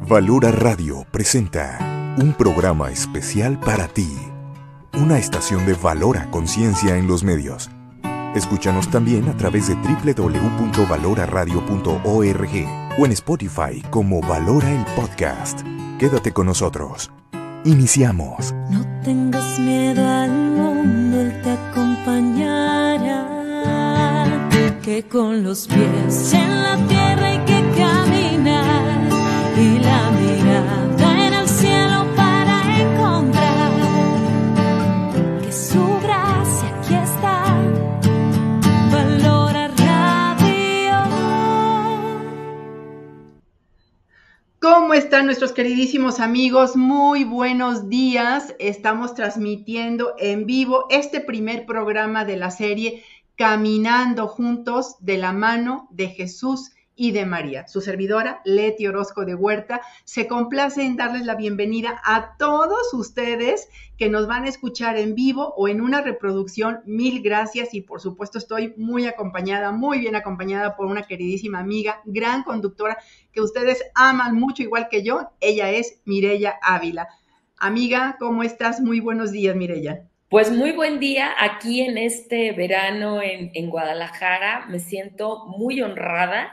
Valora Radio presenta un programa especial para ti, una estación de Valora Conciencia en los medios. Escúchanos también a través de www.valoraradio.org o en Spotify como Valora el Podcast. Quédate con nosotros. Iniciamos. No tengas miedo al mundo, Él te acompañará. Que con los pies en la tierra hay que caminar y la mirada en el cielo para encontrar que su gracia aquí está. Valora Radio. ¿Cómo están nuestros queridísimos amigos? Muy buenos días. Estamos transmitiendo en vivo este primer programa de la serie Caminando Juntos de la mano de Jesús y de María. Su servidora, Leti Orozco de Huerta, se complace en darles la bienvenida a todos ustedes que nos van a escuchar en vivo o en una reproducción. Mil gracias y por supuesto estoy muy bien acompañada por una queridísima amiga, gran conductora que ustedes aman mucho igual que yo. Ella es Mireya Ávila. Amiga, ¿cómo estás? Muy buenos días, Mireya. Pues muy buen día aquí en este verano en Guadalajara. Me siento muy honrada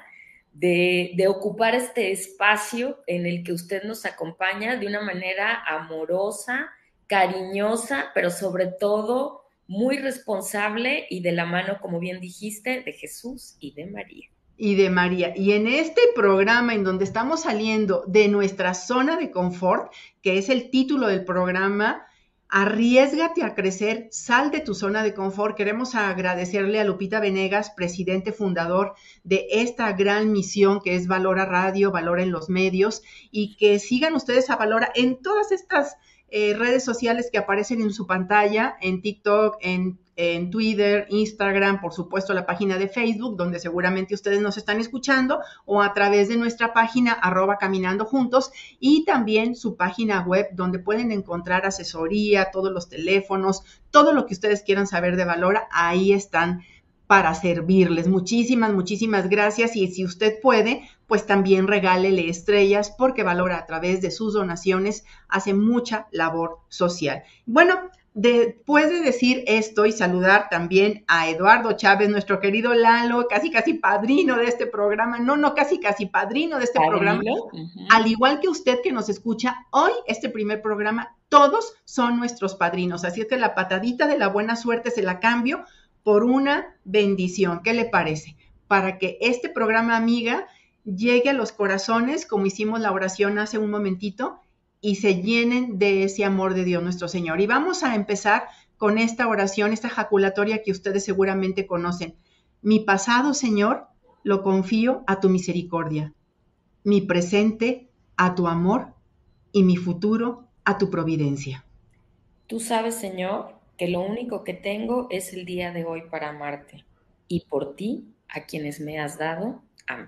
de ocupar este espacio en el que usted nos acompaña de una manera amorosa, cariñosa, pero sobre todo muy responsable y de la mano, como bien dijiste, de Jesús y de María. Y de María. Y en este programa en donde estamos saliendo de nuestra zona de confort, que es el título del programa, Arriésgate a crecer, sal de tu zona de confort. Queremos agradecerle a Lupita Venegas, presidente fundador de esta gran misión que es Valora Radio, Valora en los medios, y que sigan ustedes a Valora en todas estas redes sociales que aparecen en su pantalla, en TikTok, en Twitter, Instagram, por supuesto la página de Facebook, donde seguramente ustedes nos están escuchando, o a través de nuestra página @caminando juntos, y también su página web, donde pueden encontrar asesoría, todos los teléfonos, todo lo que ustedes quieran saber de Valora, ahí están para servirles. Muchísimas gracias, y si usted puede, pues también regálele estrellas, porque Valora a través de sus donaciones hace mucha labor social. Bueno, después de decir esto y saludar también a Eduardo Chávez, nuestro querido Lalo, casi padrino de este programa, casi padrino de este programa, al igual que usted que nos escucha, hoy este primer programa, todos son nuestros padrinos, así es que la patadita de la buena suerte se la cambio por una bendición. ¿Qué le parece? Para que este programa, amiga, llegue a los corazones, como hicimos la oración hace un momentito, y se llenen de ese amor de Dios nuestro Señor. Y vamos a empezar con esta oración, esta ejaculatoria que ustedes seguramente conocen. Mi pasado, Señor, lo confío a tu misericordia. Mi presente a tu amor y mi futuro a tu providencia. Tú sabes, Señor, que lo único que tengo es el día de hoy para amarte, y por ti, a quienes me has dado. Amén.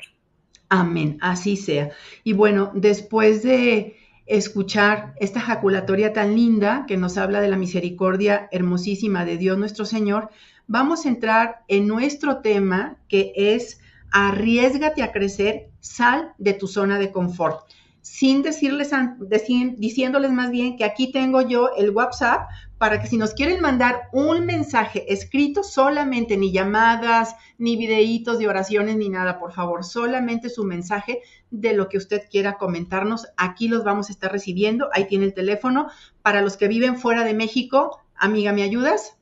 Amén, así sea. Y bueno, después de escuchar esta ejaculatoria tan linda que nos habla de la misericordia hermosísima de Dios nuestro Señor, vamos a entrar en nuestro tema, que es arriésgate a crecer, sal de tu zona de confort. Diciéndoles más bien que aquí tengo yo el WhatsApp para que si nos quieren mandar un mensaje escrito, solamente, ni llamadas, ni videitos de oraciones, ni nada, por favor, solamente su mensaje de lo que usted quiera comentarnos, aquí los vamos a estar recibiendo. Ahí tiene el teléfono. Para los que viven fuera de México, amiga, ¿me ayudas?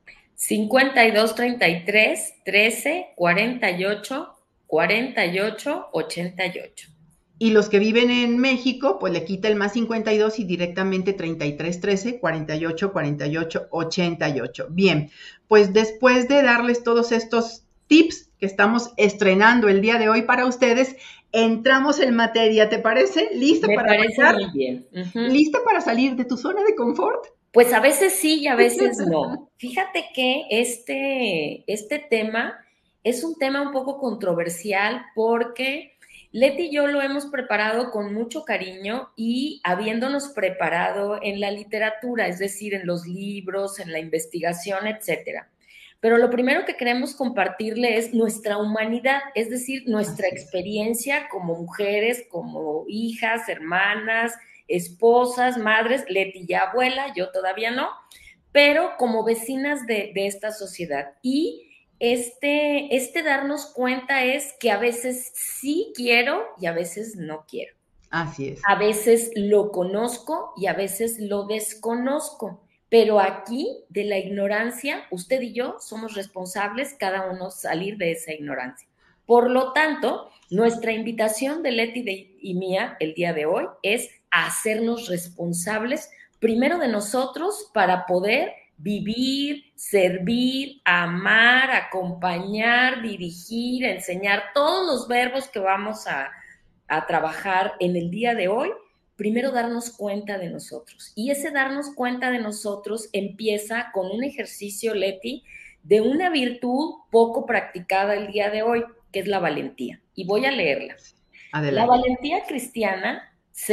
5233 13 48 48 88. Y los que viven en México, pues le quita el más 52 y directamente 33 13 48 48 88. Bien, pues después de darles todos estos tips que estamos estrenando el día de hoy para ustedes, entramos en materia. ¿Te parece? ¿Lista para pasar? Muy bien. ¿Lista para salir de tu zona de confort? Pues a veces sí y a veces no. Fíjate que este tema es un tema un poco controversial porque Leti y yo lo hemos preparado con mucho cariño y habiéndonos preparado en la literatura, es decir, en los libros, en la investigación, etcétera. pero lo primero que queremos compartirle es nuestra humanidad, es decir, nuestra experiencia como mujeres, como hijas, hermanas, esposas, madres, Leti ya abuela, yo todavía no, pero como vecinas de esta sociedad. Y este darnos cuenta es que a veces sí quiero y a veces no quiero. Así es. A veces lo conozco y a veces lo desconozco. Pero aquí, de la ignorancia, usted y yo somos responsables, cada uno salir de esa ignorancia. Por lo tanto, nuestra invitación de Leti y mía el día de hoy es a hacernos responsables primero de nosotros para poder vivir, servir, amar, acompañar, dirigir, enseñar todos los verbos que vamos a trabajar en el día de hoy. Primero darnos cuenta de nosotros. Y ese darnos cuenta de nosotros empieza con un ejercicio, Leti, de una virtud poco practicada el día de hoy, que es la valentía. Y voy a leerla. Adelante. La valentía cristiana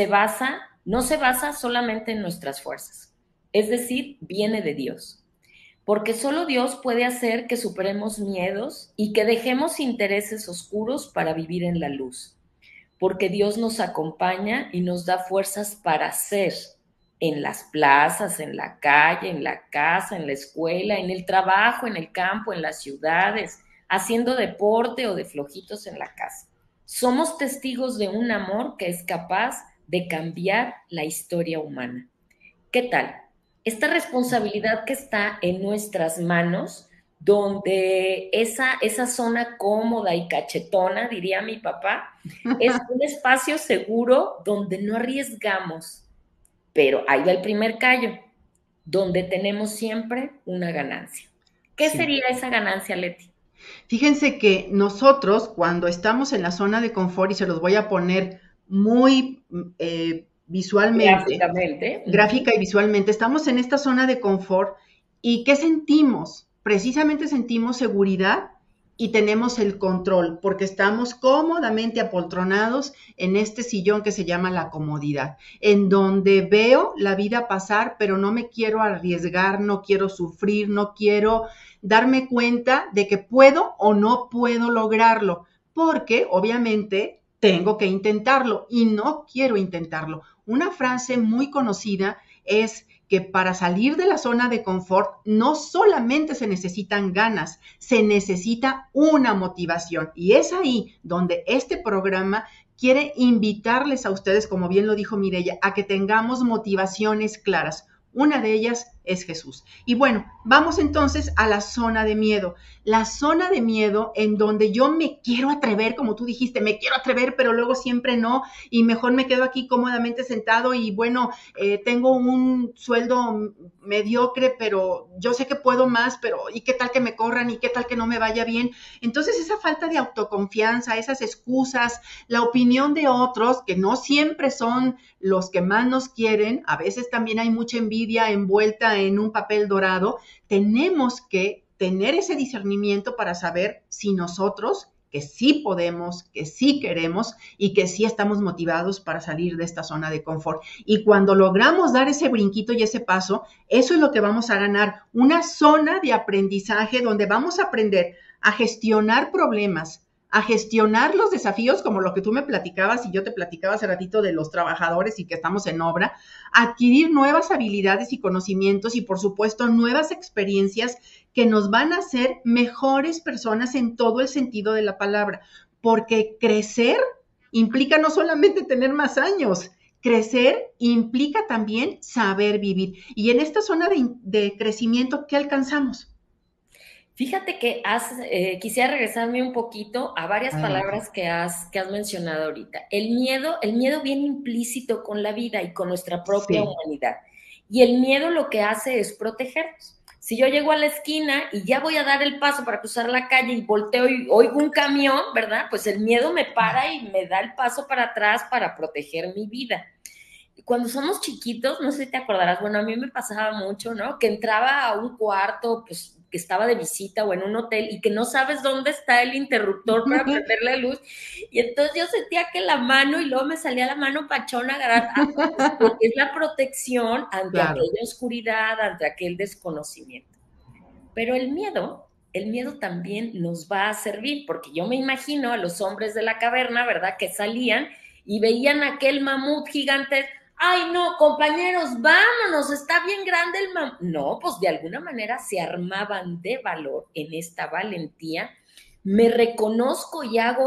no se basa solamente en nuestras fuerzas. Es decir, viene de Dios. Porque solo Dios puede hacer que superemos miedos y que dejemos intereses oscuros para vivir en la luz. Porque Dios nos acompaña y nos da fuerzas para ser en las plazas, en la calle, en la casa, en la escuela, en el trabajo, en el campo, en las ciudades, haciendo deporte o de flojitos en la casa. Somos testigos de un amor que es capaz de cambiar la historia humana. ¿Qué tal? Esta responsabilidad que está en nuestras manos, donde esa zona cómoda y cachetona, diría mi papá, es un espacio seguro donde no arriesgamos, pero ahí va el primer callo, donde tenemos siempre una ganancia. ¿Qué sería esa ganancia, Leti? Fíjense que nosotros, cuando estamos en la zona de confort, y se los voy a poner muy visualmente, gráfica y visualmente, estamos en esta zona de confort, ¿y qué sentimos? Precisamente sentimos seguridad y tenemos el control, porque estamos cómodamente apoltronados en este sillón que se llama la comodidad, en donde veo la vida pasar, pero no me quiero arriesgar, no quiero sufrir, no quiero darme cuenta de que puedo o no puedo lograrlo, porque obviamente tengo que intentarlo y no quiero intentarlo. Una frase muy conocida es que para salir de la zona de confort no solamente se necesitan ganas, se necesita una motivación. Y es ahí donde este programa quiere invitarles a ustedes, como bien lo dijo Mireya, a que tengamos motivaciones claras. Una de ellas es Jesús. Y bueno, vamos entonces a la zona de miedo. La zona de miedo en donde yo me quiero atrever, como tú dijiste, me quiero atrever, pero luego siempre no, y mejor me quedo aquí cómodamente sentado y bueno, tengo un sueldo mediocre, pero yo sé que puedo más, pero ¿y qué tal que me corran? ¿Y qué tal que no me vaya bien? Entonces esa falta de autoconfianza, esas excusas, la opinión de otros, que no siempre son los que más nos quieren, a veces también hay mucha envidia envuelta en un papel dorado, tenemos que tener ese discernimiento para saber si nosotros, que sí podemos, que sí queremos y que sí estamos motivados para salir de esta zona de confort. Y cuando logramos dar ese brinquito y ese paso, eso es lo que vamos a ganar, una zona de aprendizaje donde vamos a aprender a gestionar problemas, a gestionar los desafíos, como lo que tú me platicabas y yo te platicaba hace ratito de los trabajadores y que estamos en obra, adquirir nuevas habilidades y conocimientos y, por supuesto, nuevas experiencias que nos van a hacer mejores personas en todo el sentido de la palabra, porque crecer implica no solamente tener más años, crecer implica también saber vivir. Y en esta zona de crecimiento, ¿qué alcanzamos? Fíjate que quisiera regresarme un poquito a varias palabras que has mencionado ahorita. El miedo viene implícito con la vida y con nuestra propia humanidad. Y el miedo lo que hace es protegernos. Si yo llego a la esquina y ya voy a dar el paso para cruzar la calle y volteo y oigo un camión, ¿verdad? Pues el miedo me para y me da el paso para atrás para proteger mi vida. Cuando somos chiquitos, no sé si te acordarás, bueno, a mí me pasaba mucho, ¿no? Que entraba a un cuarto, pues, que estaba de visita o en un hotel y que no sabes dónde está el interruptor para prender la luz. Y entonces yo sentía que la mano y luego me salía la mano pachona agarrar, porque es la protección ante aquella oscuridad, ante aquel desconocimiento. Pero el miedo el miedo también nos va a servir, porque yo me imagino a los hombres de la caverna, ¿verdad?, que salían y veían aquel mamut gigante. Ay, no, compañeros, vámonos, está bien grande el mamut. No, pues de alguna manera se armaban de valor en esta valentía. Me reconozco y hago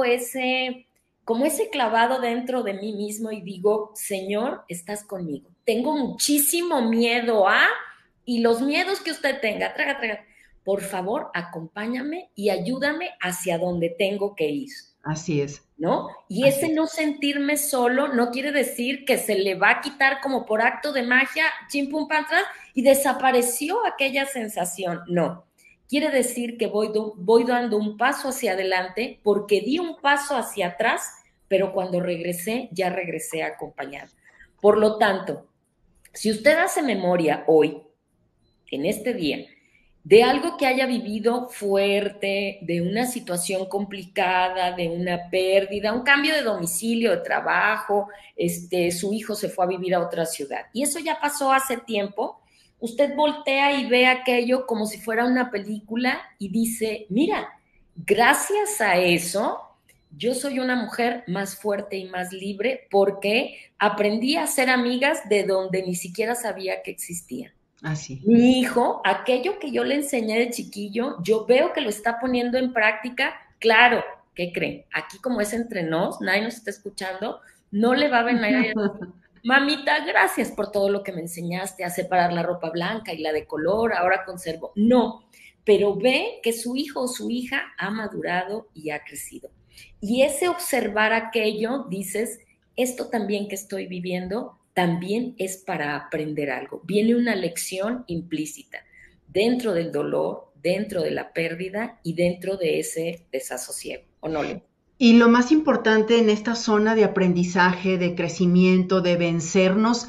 como ese clavado dentro de mí mismo y digo, Señor, estás conmigo. Tengo muchísimo miedo y los miedos que usted tenga, por favor, acompáñame y ayúdame hacia donde tengo que ir. Así es. ¿No? Y ese no sentirme solo no quiere decir que se le va a quitar como por acto de magia, chim pum pan tras, y desapareció aquella sensación. No. Quiere decir que voy dando un paso hacia adelante porque di un paso hacia atrás, pero cuando regresé, ya regresé acompañado. Por lo tanto, si usted hace memoria hoy, en este día, de algo que haya vivido fuerte, de una situación complicada, de una pérdida, un cambio de domicilio, de trabajo, su hijo se fue a vivir a otra ciudad. Y eso ya pasó hace tiempo. Usted voltea y ve aquello como si fuera una película y dice, mira, gracias a eso, yo soy una mujer más fuerte y más libre porque aprendí a ser amigas de donde ni siquiera sabía que existían. Así. Mi hijo, aquello que yo le enseñé de chiquillo, yo veo que lo está poniendo en práctica. Claro, ¿qué creen? Aquí como es entre nos, nadie nos está escuchando, no le va a venir a mamita, gracias por todo lo que me enseñaste a separar la ropa blanca y la de color, ahora conservo. No, pero ve que su hijo o su hija ha madurado y ha crecido. Y ese observar aquello, dices, esto también que estoy viviendo también es para aprender algo. Viene una lección implícita dentro del dolor, dentro de la pérdida y dentro de ese desasosiego, ¿o no, Leti? Y lo más importante en esta zona de aprendizaje, de crecimiento, de vencernos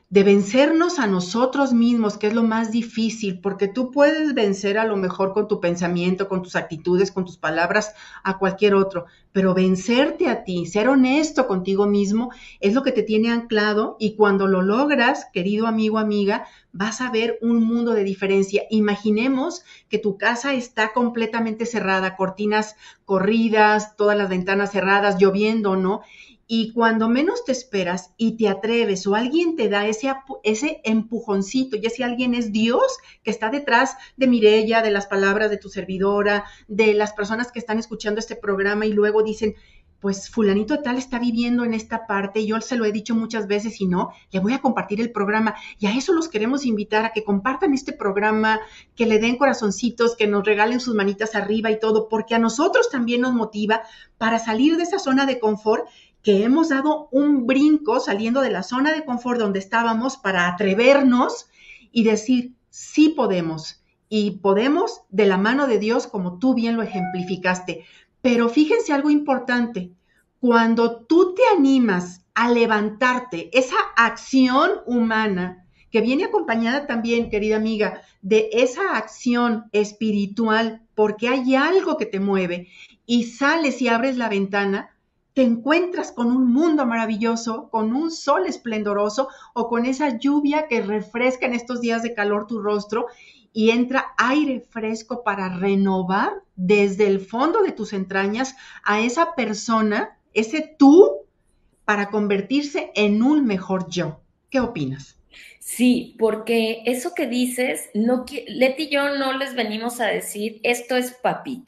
a nosotros mismos, que es lo más difícil, porque tú puedes vencer a lo mejor con tu pensamiento, con tus actitudes, con tus palabras a cualquier otro, pero vencerte a ti, ser honesto contigo mismo, es lo que te tiene anclado y cuando lo logras, querido amigo, amiga, vas a ver un mundo de diferencia. Imaginemos que tu casa está completamente cerrada, cortinas corridas, todas las ventanas cerradas, lloviendo, ¿no? Y cuando menos te esperas y te atreves o alguien te da ese empujoncito, y ese alguien es Dios que está detrás de Mireya, de las palabras de tu servidora, de las personas que están escuchando este programa y luego dicen, pues fulanito tal está viviendo en esta parte, yo se lo he dicho muchas veces y no, le voy a compartir el programa y a eso los queremos invitar a que compartan este programa, que le den corazoncitos, que nos regalen sus manitas arriba y todo, porque a nosotros también nos motiva para salir de esa zona de confort que hemos dado un brinco saliendo de la zona de confort donde estábamos para atrevernos y decir, sí podemos, y podemos de la mano de Dios, como tú bien lo ejemplificaste. Pero fíjense algo importante, cuando tú te animas a levantarte, esa acción humana, que viene acompañada también, querida amiga, de esa acción espiritual, porque hay algo que te mueve, y sales y abres la ventana, te encuentras con un mundo maravilloso, con un sol esplendoroso o con esa lluvia que refresca en estos días de calor tu rostro y entra aire fresco para renovar desde el fondo de tus entrañas a esa persona, ese tú, para convertirse en un mejor yo. ¿Qué opinas? Sí, porque eso que dices, Leti y yo no les venimos a decir, esto es papita.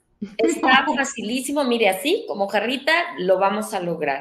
Está facilísimo, mire, así como jarrita lo vamos a lograr.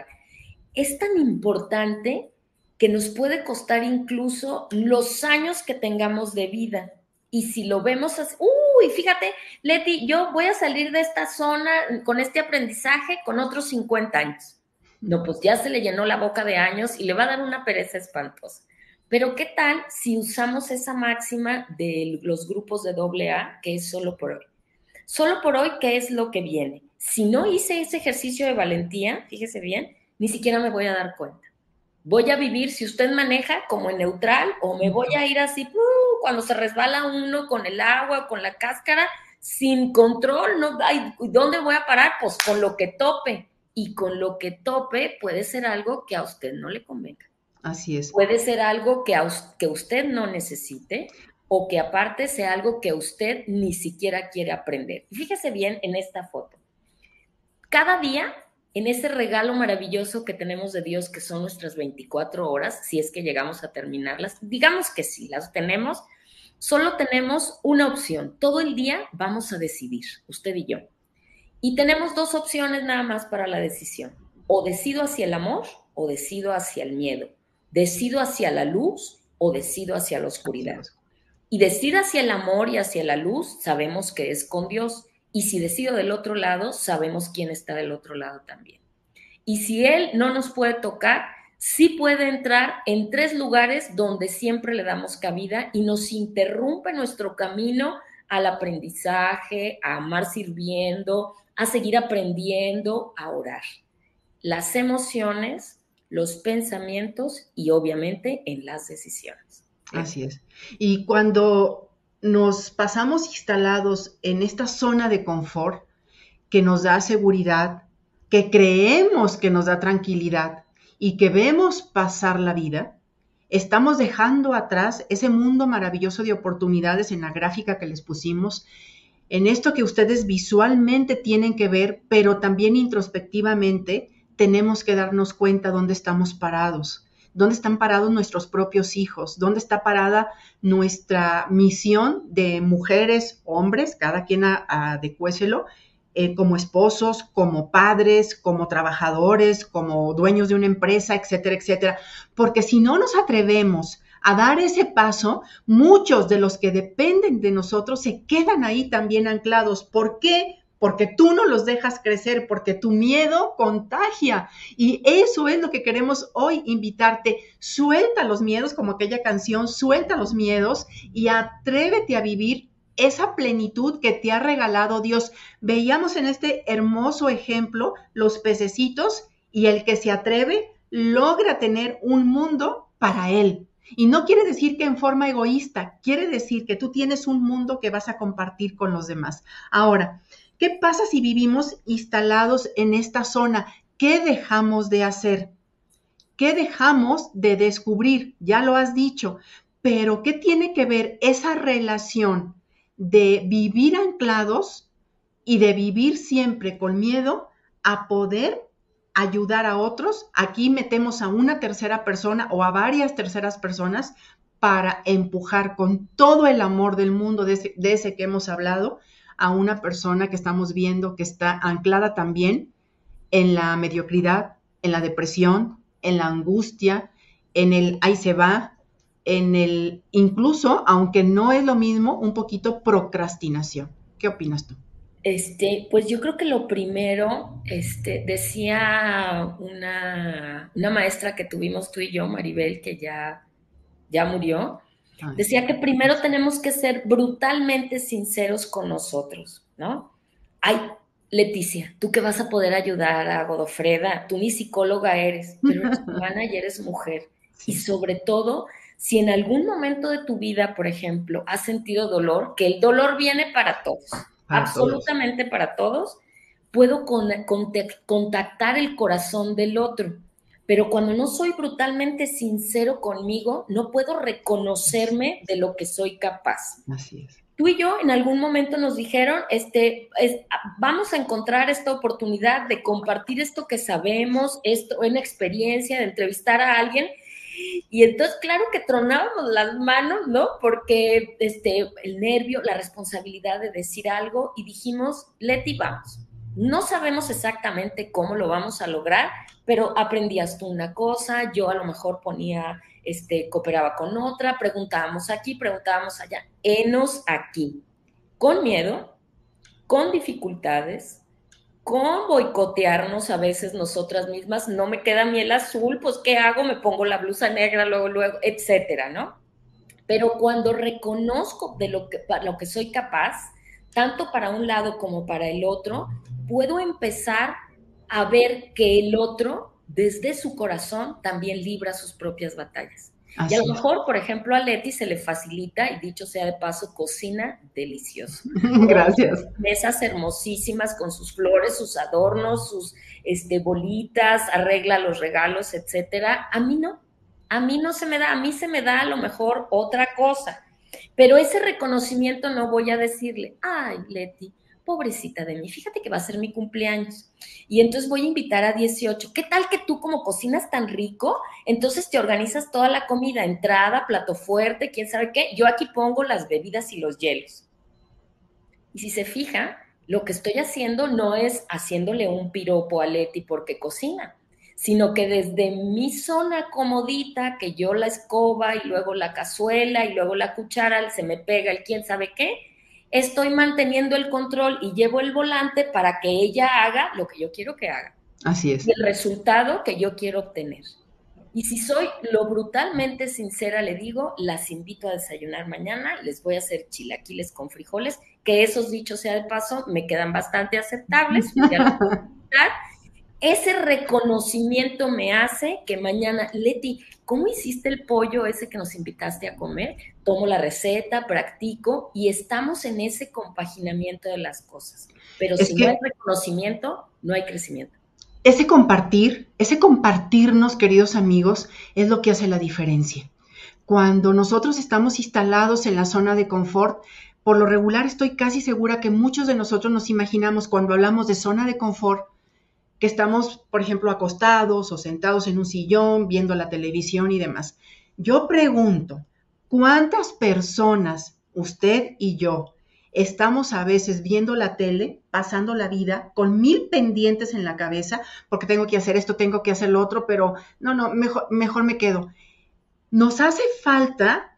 Es tan importante que nos puede costar incluso los años que tengamos de vida. Y si lo vemos así, fíjate, Leti, yo voy a salir de esta zona con este aprendizaje con otros 50 años. No, pues ya se le llenó la boca de años y le va a dar una pereza espantosa. Pero ¿qué tal si usamos esa máxima de los grupos de AA, que es solo por hoy? Solo por hoy, ¿qué es lo que viene? Si no hice ese ejercicio de valentía, fíjese bien, ni siquiera me voy a dar cuenta. Voy a vivir, si usted maneja, como en neutral, o me voy a ir así, cuando se resbala uno con el agua, con la cáscara, sin control, no, ¿dónde voy a parar? Pues con lo que tope. Y con lo que tope puede ser algo que a usted no le convenga. Así es. Puede ser algo que usted no necesite. o que aparte sea algo que usted ni siquiera quiere aprender. Y fíjese bien en esta foto. Cada día, en ese regalo maravilloso que tenemos de Dios, que son nuestras 24 horas, si es que llegamos a terminarlas, digamos que sí, las tenemos, solo tenemos una opción. Todo el día vamos a decidir, usted y yo. Y tenemos dos opciones nada más para la decisión. O decido hacia el amor o decido hacia el miedo. Decido hacia la luz o decido hacia la oscuridad. Y decir hacia el amor y hacia la luz sabemos que es con Dios. Y si decido del otro lado, sabemos quién está del otro lado también. Y si Él no nos puede tocar, sí puede entrar en 3 lugares donde siempre le damos cabida y nos interrumpe nuestro camino al aprendizaje, a amar sirviendo, a seguir aprendiendo, a orar. Las emociones, los pensamientos y obviamente en las decisiones. Así es. Y cuando nos pasamos instalados en esta zona de confort que nos da seguridad, que creemos que nos da tranquilidad y que vemos pasar la vida, estamos dejando atrás ese mundo maravilloso de oportunidades en la gráfica que les pusimos, en esto que ustedes visualmente tienen que ver, pero también introspectivamente tenemos que darnos cuenta dónde estamos parados. ¿Dónde están parados nuestros propios hijos? ¿Dónde está parada nuestra misión de mujeres, hombres, cada quien adecuéselo, como esposos, como padres, como trabajadores, como dueños de una empresa, etcétera, etcétera? Porque si no nos atrevemos a dar ese paso, muchos de los que dependen de nosotros se quedan ahí también anclados. ¿Por qué? Porque tú no los dejas crecer, porque tu miedo contagia. Y eso es lo que queremos hoy invitarte. Suelta los miedos, como aquella canción, suelta los miedos y atrévete a vivir esa plenitud que te ha regalado Dios. Veíamos en este hermoso ejemplo los pececitos y el que se atreve logra tener un mundo para él. Y no quiere decir que en forma egoísta, quiere decir que tú tienes un mundo que vas a compartir con los demás. Ahora, ¿qué pasa si vivimos instalados en esta zona? ¿Qué dejamos de hacer? ¿Qué dejamos de descubrir? Ya lo has dicho, pero ¿qué tiene que ver esa relación de vivir anclados y de vivir siempre con miedo a poder ayudar a otros? Aquí metemos a una tercera persona o a varias terceras personas para empujar con todo el amor del mundo de ese que hemos hablado a una persona que estamos viendo que está anclada también en la mediocridad, en la depresión, en la angustia, en el ahí se va, en el incluso, aunque no es lo mismo, un poquito procrastinación. ¿Qué opinas tú? Pues yo creo que lo primero, decía una maestra que tuvimos tú y yo, Maribel, que ya murió, decía que primero tenemos que ser brutalmente sinceros con nosotros, ¿no? Ay, Leticia, tú que vas a poder ayudar a Godofreda, tú ni psicóloga eres, pero eres humana y eres mujer. Sí. Y sobre todo, si en algún momento de tu vida, por ejemplo, has sentido dolor, que el dolor viene para todos, absolutamente todos. Para todos, puedo contactar el corazón del otro. Pero cuando no soy brutalmente sincero conmigo, no puedo reconocerme de lo que soy capaz. Así es. Tú y yo en algún momento nos dijeron, vamos a encontrar esta oportunidad de compartir esto que sabemos, esto en experiencia, de entrevistar a alguien. Y entonces, claro que tronábamos las manos, ¿no? Porque el nervio, la responsabilidad de decir algo, y dijimos, Leti, vamos. No sabemos exactamente cómo lo vamos a lograr, pero aprendías tú una cosa, yo a lo mejor cooperaba con otra, preguntábamos aquí, preguntábamos allá. Henos aquí, con miedo, con dificultades, con boicotearnos a veces nosotras mismas. No me queda miel azul, pues ¿qué hago? Me pongo la blusa negra, luego, etcétera, ¿no? Pero cuando reconozco para lo que soy capaz, tanto para un lado como para el otro, puedo empezar a ver que el otro, desde su corazón, también libra sus propias batallas. Así y a lo mejor, por ejemplo, a Leti se le facilita, y dicho sea de paso, cocina delicioso. Gracias. Mesas hermosísimas con sus flores, sus adornos, sus bolitas, arregla los regalos, etcétera. A mí no se me da, a mí se me da a lo mejor otra cosa. Pero ese reconocimiento no voy a decirle, ay, Leti, pobrecita de mí, fíjate que va a ser mi cumpleaños y entonces voy a invitar a 18. ¿Qué tal que tú como cocinas tan rico? Entonces te organizas toda la comida, entrada, plato fuerte, quién sabe qué. Yo aquí pongo las bebidas y los hielos. Y si se fija, lo que estoy haciendo no es haciéndole un piropo a Leti porque cocina, sino que desde mi zona comodita, que yo la escoba y luego la cazuela y luego la cuchara, se me pega el quién sabe qué, estoy manteniendo el control y llevo el volante para que ella haga lo que yo quiero que haga. Así es. Y el resultado que yo quiero obtener. Y si soy lo brutalmente sincera, le digo, las invito a desayunar mañana, les voy a hacer chilaquiles con frijoles, que esos, dichos sea de paso, me quedan bastante aceptables. Ese reconocimiento me hace que mañana, Leti, ¿cómo hiciste el pollo ese que nos invitaste a comer? Tomo la receta, practico y estamos en ese compaginamiento de las cosas. Pero si no hay reconocimiento, no hay crecimiento. Ese compartirnos, queridos amigos, es lo que hace la diferencia. Cuando nosotros estamos instalados en la zona de confort, por lo regular estoy casi segura que muchos de nosotros nos imaginamos cuando hablamos de zona de confort, que estamos, por ejemplo, acostados o sentados en un sillón, viendo la televisión y demás. Yo pregunto, ¿cuántas personas, usted y yo, estamos a veces viendo la tele, pasando la vida con 1000 pendientes en la cabeza, porque tengo que hacer esto, tengo que hacer lo otro, pero no, mejor me quedo? Nos hace falta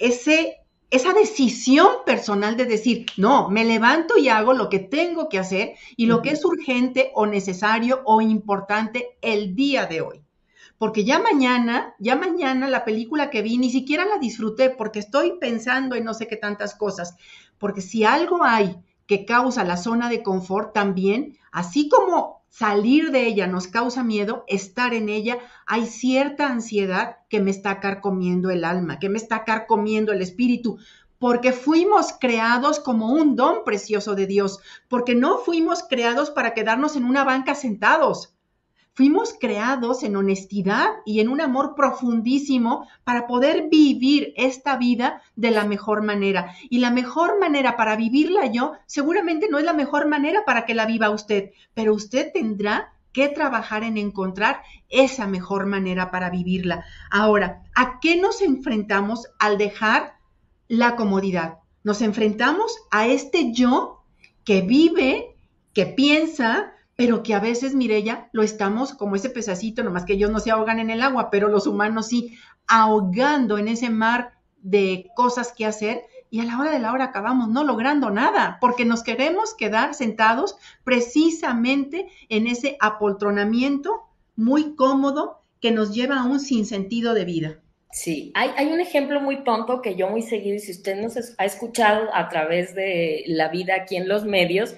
esa decisión personal de decir, no, me levanto y hago lo que tengo que hacer y lo que es urgente o necesario o importante el día de hoy. Porque ya mañana la película que vi ni siquiera la disfruté porque estoy pensando en no sé qué tantas cosas. Porque si algo hay que causa la zona de confort también, así como salir de ella nos causa miedo, estar en ella, hay cierta ansiedad que me está carcomiendo el alma, que me está carcomiendo el espíritu, porque fuimos creados como un don precioso de Dios, porque no fuimos creados para quedarnos en una banca sentados. Fuimos creados en honestidad y en un amor profundísimo para poder vivir esta vida de la mejor manera. Y la mejor manera para vivirla yo, seguramente no es la mejor manera para que la viva usted, pero usted tendrá que trabajar en encontrar esa mejor manera para vivirla. Ahora, ¿a qué nos enfrentamos al dejar la comodidad? Nos enfrentamos a este yo que vive, que piensa, pero que a veces, Mireya, lo estamos como ese pececito, nomás que ellos no se ahogan en el agua, pero los humanos sí, ahogando en ese mar de cosas que hacer y a la hora de la hora acabamos no logrando nada, porque nos queremos quedar sentados precisamente en ese apoltronamiento muy cómodo que nos lleva a un sinsentido de vida. Sí, hay un ejemplo muy tonto que yo muy seguido, y si usted nos ha escuchado a través de la vida aquí en los medios,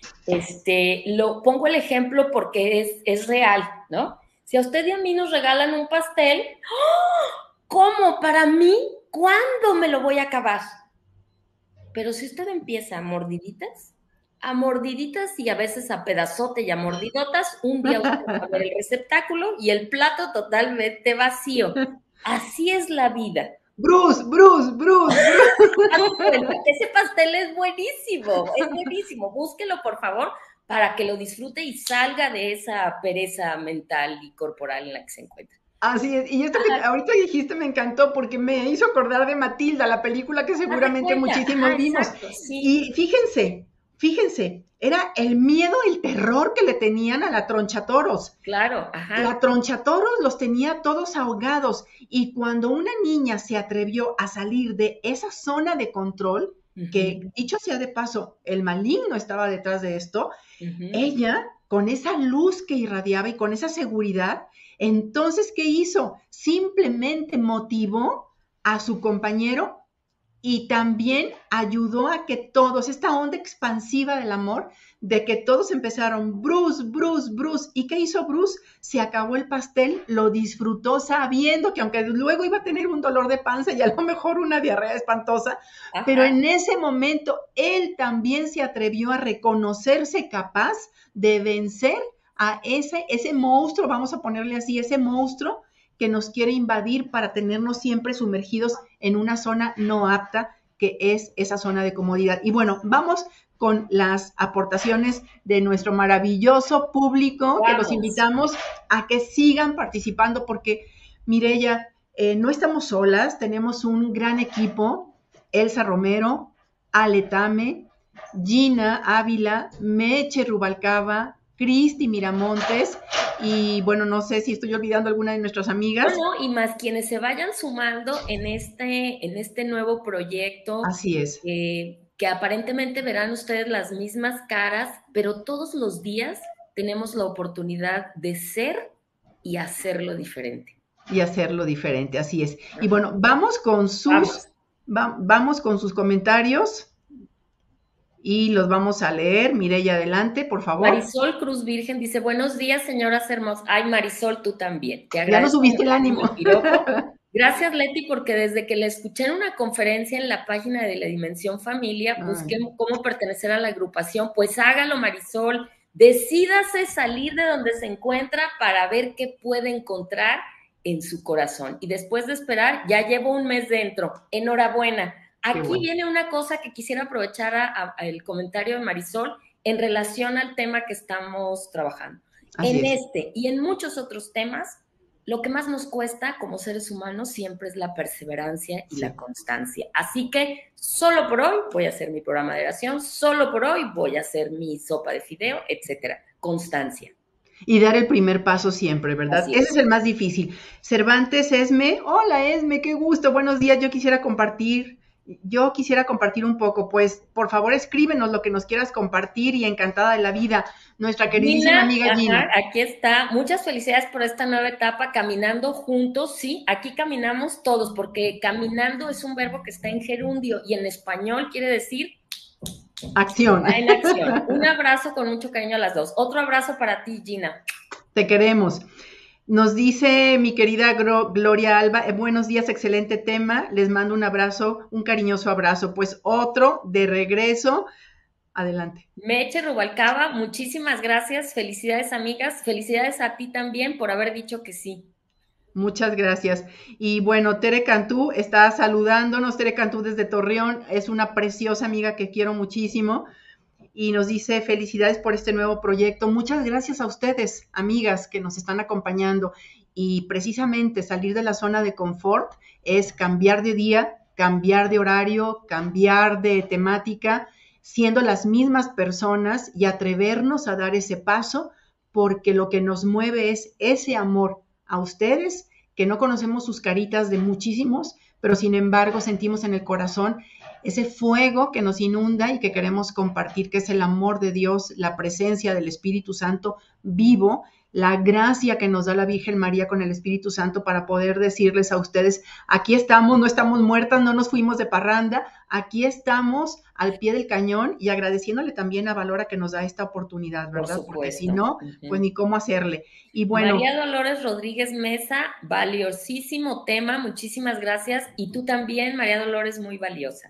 lo pongo el ejemplo porque es real, ¿no? Si a usted y a mí nos regalan un pastel, ¿cómo? ¿Para mí? ¿Cuándo me lo voy a acabar? Pero si usted empieza a mordiditas y a veces a pedazote y a mordidotas, un día usted va a ver el receptáculo y el plato totalmente vacío. Así es la vida. Bruce. Ese pastel es buenísimo. Búsquelo, por favor, para que lo disfrute y salga de esa pereza mental y corporal en la que se encuentra. Así es, y esto que ahorita dijiste me encantó porque me hizo acordar de Matilda, la película que seguramente muchísimos vimos. Exacto, sí. Y fíjense, era el miedo, el terror que le tenían a la Tronchatoros. Claro, ajá. La Tronchatoros los tenía todos ahogados y cuando una niña se atrevió a salir de esa zona de control, que dicho sea de paso, el maligno estaba detrás de esto, ella con esa luz que irradiaba y con esa seguridad, entonces, ¿qué hizo? Simplemente motivó a su compañero y también ayudó a que todos, esta onda expansiva del amor, de que todos empezaron, Bruce. ¿Y qué hizo Bruce? Se acabó el pastel, lo disfrutó sabiendo que aunque luego iba a tener un dolor de panza y a lo mejor una diarrea espantosa, pero en ese momento él también se atrevió a reconocerse capaz de vencer a ese monstruo, vamos a ponerle así, ese monstruo que nos quiere invadir para tenernos siempre sumergidos en una zona no apta, que es esa zona de comodidad. Y bueno, vamos con las aportaciones de nuestro maravilloso público, que los invitamos a que sigan participando porque, Mireya, no estamos solas, tenemos un gran equipo, Elsa Romero, Ale Tame, Gina Ávila, Meche Rubalcaba, Cristi Miramontes, y bueno, no sé si estoy olvidando alguna de nuestras amigas. Bueno, y más quienes se vayan sumando en este nuevo proyecto. Así es. Que aparentemente verán ustedes las mismas caras, pero todos los días tenemos la oportunidad de ser y hacerlo diferente. Y hacerlo diferente, así es. Y bueno, vamos con sus comentarios y los vamos a leer. Mireya, adelante, por favor. Marisol Cruz Virgen dice, buenos días, señoras hermosas. Ay, Marisol, tú también. Te agradezco. Ya no subiste el ánimo. Gracias, Leti, porque desde que la escuché en una conferencia en la página de La Dimensión Familia, busqué cómo pertenecer a la agrupación. Pues hágalo, Marisol. Decídase salir de donde se encuentra para ver qué puede encontrar en su corazón. Y después de esperar, ya llevo un mes dentro. Enhorabuena. Aquí viene una cosa que quisiera aprovechar el comentario de Marisol en relación al tema que estamos trabajando. En este y en muchos otros temas, lo que más nos cuesta como seres humanos siempre es la perseverancia y la constancia. Así que solo por hoy voy a hacer mi programa de oración, solo por hoy voy a hacer mi sopa de fideo, etcétera. Constancia. Y dar el primer paso siempre, ¿verdad? Ese es el más difícil. Cervantes Esme, hola Esme, qué gusto, buenos días, yo quisiera compartir un poco, pues por favor escríbenos lo que nos quieras compartir y encantada de la vida, nuestra queridísima amiga Gina. Aquí está, muchas felicidades por esta nueva etapa, caminando juntos, sí, aquí caminamos todos, porque caminando es un verbo que está en gerundio y en español quiere decir acción. En acción. Un abrazo con mucho cariño a las dos. Otro abrazo para ti, Gina. Te queremos. Nos dice mi querida Gloria Alba, buenos días, excelente tema, les mando un abrazo, un cariñoso abrazo. Pues otro de regreso, adelante. Meche Rubalcaba, muchísimas gracias, felicidades amigas, felicidades a ti también por haber dicho que sí. Muchas gracias. Y bueno, Tere Cantú está saludándonos, Tere Cantú desde Torreón, es una preciosa amiga que quiero muchísimo. Y nos dice felicidades por este nuevo proyecto. Muchas gracias a ustedes, amigas, que nos están acompañando. Y precisamente salir de la zona de confort es cambiar de día, cambiar de horario, cambiar de temática, siendo las mismas personas y atrevernos a dar ese paso, porque lo que nos mueve es ese amor a ustedes, que no conocemos sus caritas de muchísimos, pero sin embargo sentimos en el corazón ese fuego que nos inunda y que queremos compartir, que es el amor de Dios, la presencia del Espíritu Santo vivo, la gracia que nos da la Virgen María con el Espíritu Santo para poder decirles a ustedes, aquí estamos, no estamos muertas, no nos fuimos de parranda, aquí estamos al pie del cañón y agradeciéndole también a Valora que nos da esta oportunidad, ¿verdad? Porque si no, pues ni cómo hacerle. Y bueno, María Dolores Rodríguez Mesa, valiosísimo tema, muchísimas gracias. Y tú también, María Dolores, muy valiosa.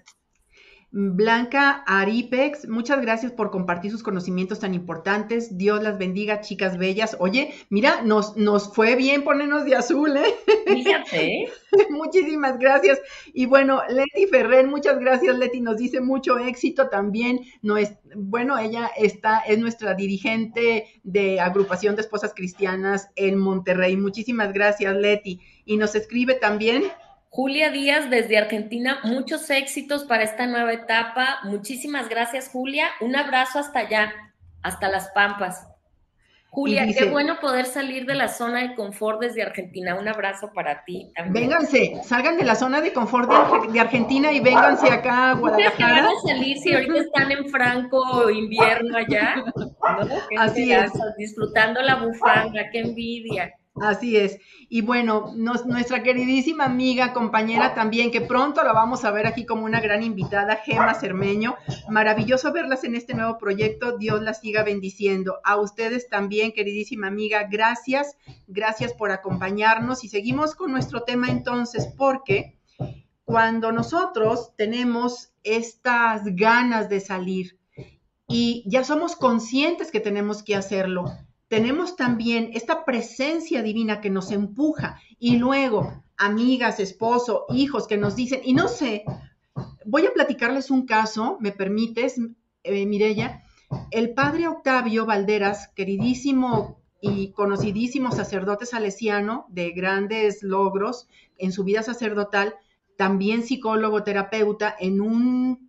Blanca Aripex, muchas gracias por compartir sus conocimientos tan importantes. Dios las bendiga, chicas bellas. Oye, mira, nos fue bien ponernos de azul, ¿eh? Fíjate. Muchísimas gracias. Y bueno, Leti Ferrer, muchas gracias, Leti, nos dice mucho éxito también. Ella es nuestra dirigente de agrupación de esposas cristianas en Monterrey. Muchísimas gracias, Leti. Y nos escribe también Julia Díaz desde Argentina, muchos éxitos para esta nueva etapa. Muchísimas gracias, Julia. Un abrazo hasta allá, hasta Las Pampas. Julia, qué bueno poder salir de la zona de confort desde Argentina. Un abrazo para ti también. Vénganse, salgan de la zona de confort de Argentina y vénganse acá a Guadalajara. Van a salir si ahorita están en franco invierno allá, ¿no? Así es. Disfrutando la bufanda, qué envidia. Así es. Y bueno, nuestra queridísima amiga, compañera también, que pronto la vamos a ver aquí como una gran invitada, Gema Cermeño. Maravilloso verlas en este nuevo proyecto. Dios las siga bendiciendo. A ustedes también, queridísima amiga, gracias. Gracias por acompañarnos. Y seguimos con nuestro tema entonces, porque cuando nosotros tenemos estas ganas de salir y ya somos conscientes que tenemos que hacerlo, tenemos también esta presencia divina que nos empuja y luego amigas, esposo, hijos que nos dicen, y no sé, voy a platicarles un caso, ¿me permites, Mireya? El padre Octavio Valderas, queridísimo y conocidísimo sacerdote salesiano de grandes logros en su vida sacerdotal, también psicólogo, terapeuta, en un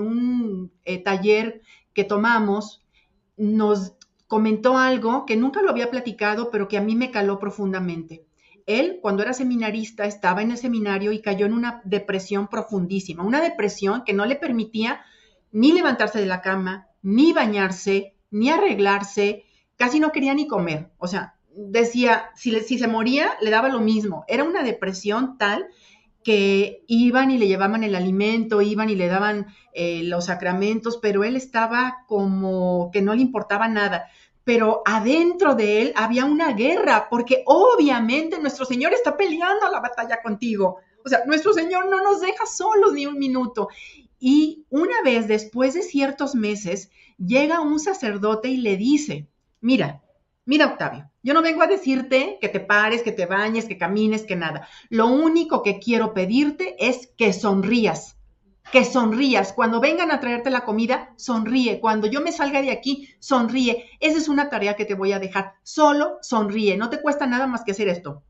taller que tomamos, nos comentó algo que nunca lo había platicado, pero que a mí me caló profundamente. Él, cuando era seminarista, estaba en el seminario y cayó en una depresión profundísima, una depresión que no le permitía ni levantarse de la cama, ni bañarse, ni arreglarse, casi no quería ni comer. O sea, decía, si se moría, le daba lo mismo. Era una depresión tal que iban y le llevaban el alimento, iban y le daban los sacramentos, pero él estaba como que no le importaba nada. Pero adentro de él había una guerra, porque obviamente nuestro Señor está peleando la batalla contigo. O sea, nuestro Señor no nos deja solos ni un minuto. Y una vez, después de ciertos meses, llega un sacerdote y le dice, mira, Octavio, yo no vengo a decirte que te pares, que te bañes, que camines, que nada. Lo único que quiero pedirte es que sonrías. Que sonrías. Cuando vengan a traerte la comida, sonríe. Cuando yo me salga de aquí, sonríe. Esa es una tarea que te voy a dejar. Solo sonríe. No te cuesta nada más que hacer esto.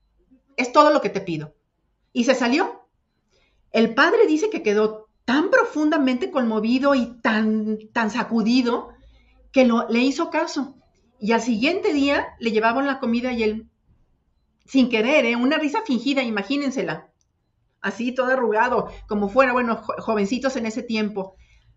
Es todo lo que te pido. Y se salió. El padre dice que quedó tan profundamente conmovido y tan sacudido que le hizo caso. Y al siguiente día le llevaban la comida y él, sin querer, una risa fingida, imagínensela. Así todo arrugado, como fuera, bueno, jovencitos en ese tiempo.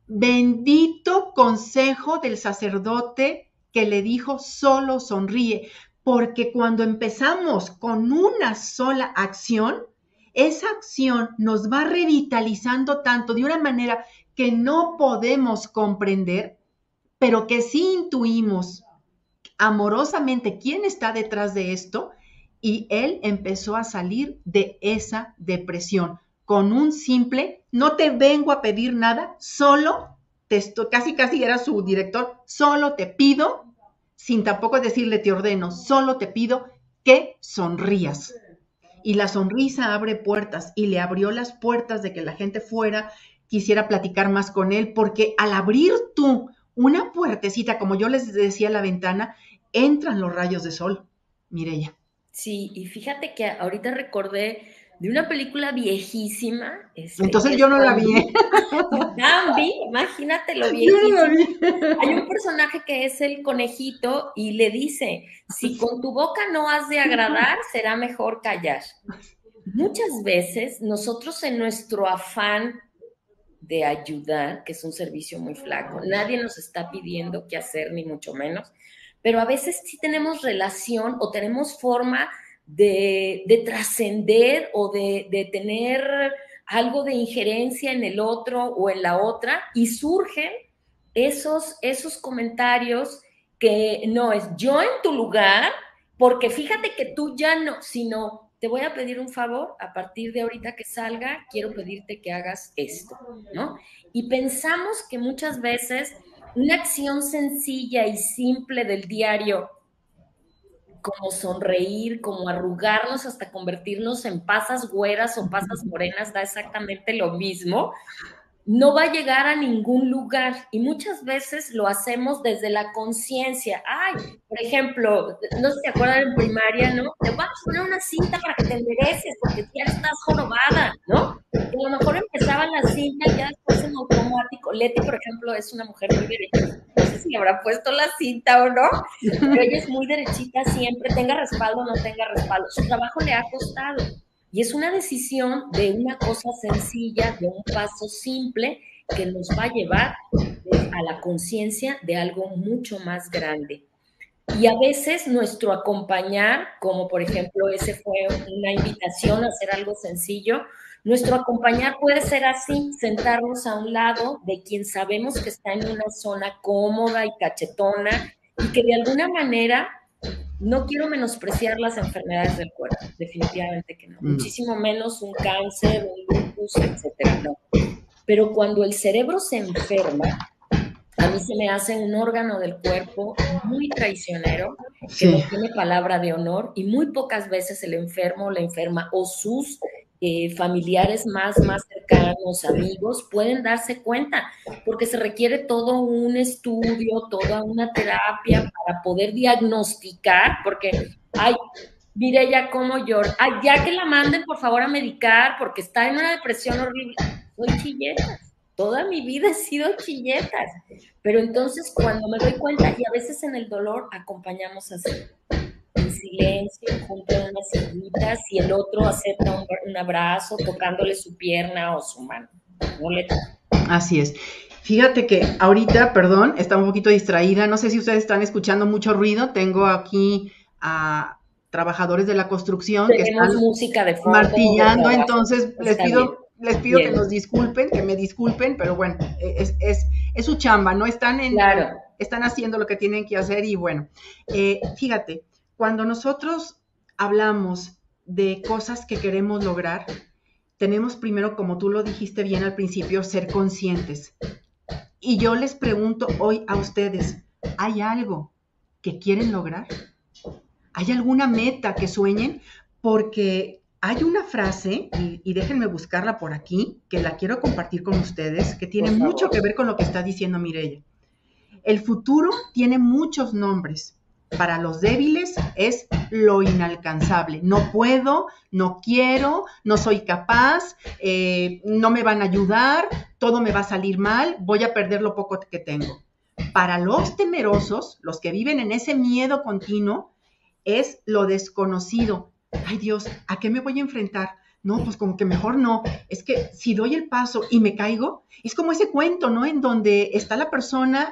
Bendito consejo del sacerdote que le dijo, solo sonríe, porque cuando empezamos con una sola acción, esa acción nos va revitalizando tanto de una manera que no podemos comprender, pero que sí intuimos amorosamente quién está detrás de esto. Y él empezó a salir de esa depresión con un simple, no te vengo a pedir nada, solo casi era su director, solo te pido, sin tampoco decirle te ordeno, solo te pido que sonrías. Y la sonrisa abre puertas y le abrió las puertas de que la gente fuera, quisiera platicar más con él, porque al abrir tú una puertecita, como yo les decía, la ventana, entran los rayos de sol, Mireya. Sí, y fíjate que ahorita recordé de una película viejísima. Entonces yo no la vi. Bambi, imagínate lo viejísimo. Yo no la vi. Hay un personaje que es el conejito y le dice, si con tu boca no has de agradar, será mejor callar. Muchas veces nosotros en nuestro afán de ayudar, que es un servicio muy flaco, nadie nos está pidiendo qué hacer, ni mucho menos, pero a veces sí tenemos relación o tenemos forma de trascender o de tener algo de injerencia en el otro o en la otra, y surgen esos comentarios que no es yo en tu lugar, porque fíjate que tú ya no, sino te voy a pedir un favor, a partir de ahorita que salga, quiero pedirte que hagas esto, ¿no? Y pensamos que muchas veces una acción sencilla y simple del diario, como sonreír, como arrugarnos hasta convertirnos en pasas güeras o pasas morenas, da exactamente lo mismo, no va a llegar a ningún lugar. Y muchas veces lo hacemos desde la conciencia. Ay, por ejemplo, no sé si se acuerdan en primaria, ¿no? Te vas a poner una cinta para que te endereces porque ya estás jorobada, ¿no? Y a lo mejor empezaba la cinta y ya después en automático. Leti, por ejemplo, es una mujer muy derechita. No sé si le habrá puesto la cinta o no, pero ella es muy derechita siempre, tenga respaldo o no tenga respaldo. Su trabajo le ha costado. Y es una decisión de una cosa sencilla, de un paso simple que nos va a llevar a la conciencia de algo mucho más grande. Y a veces nuestro acompañar, como por ejemplo ese fue una invitación a hacer algo sencillo, nuestro acompañar puede ser así, sentarnos a un lado de quien sabemos que está en una zona cómoda y cachetona y que de alguna manera... No quiero menospreciar las enfermedades del cuerpo, definitivamente que no. Muchísimo menos un cáncer, un lupus, etcétera, no. Pero cuando el cerebro se enferma, a mí se me hace un órgano del cuerpo muy traicionero, que no tiene palabra de honor, y muy pocas veces el enfermo o la enferma o sus familiares más cercanos cercanos, amigos, pueden darse cuenta, porque se requiere todo un estudio, toda una terapia para poder diagnosticar, porque, ay, mire ya cómo llora, ay, ya que la manden por favor a medicar, porque está en una depresión horrible. Soy chilleta, toda mi vida he sido chilletas, pero entonces cuando me doy cuenta, y a veces en el dolor acompañamos así, en silencio, junto a unas sillitas, y el otro acepta un abrazo, tocándole su pierna o su mano. No le toca. Así es. Fíjate que ahorita, perdón, estaba un poquito distraída, no sé si ustedes están escuchando mucho ruido, tengo aquí a trabajadores de la construcción que están música de fondo, martillando, entonces les pido bien, que nos disculpen, que me disculpen, pero bueno, es su chamba, ¿no? Están haciendo lo que tienen que hacer y bueno, fíjate, cuando nosotros hablamos de cosas que queremos lograr, tenemos primero, como tú lo dijiste bien al principio, ser conscientes. Y yo les pregunto hoy a ustedes, ¿hay algo que quieren lograr? ¿Hay alguna meta que sueñen? Porque hay una frase, y déjenme buscarla por aquí, que la quiero compartir con ustedes, que tiene mucho que ver con lo que está diciendo Mireya. El futuro tiene muchos nombres. Para los débiles es lo inalcanzable. No puedo, no quiero, no soy capaz, no me van a ayudar, todo me va a salir mal, voy a perder lo poco que tengo. Para los temerosos, los que viven en ese miedo continuo, es lo desconocido. Ay Dios, ¿a qué me voy a enfrentar? No, pues como que mejor no. Es que si doy el paso y me caigo, es como ese cuento, ¿no? En donde está la persona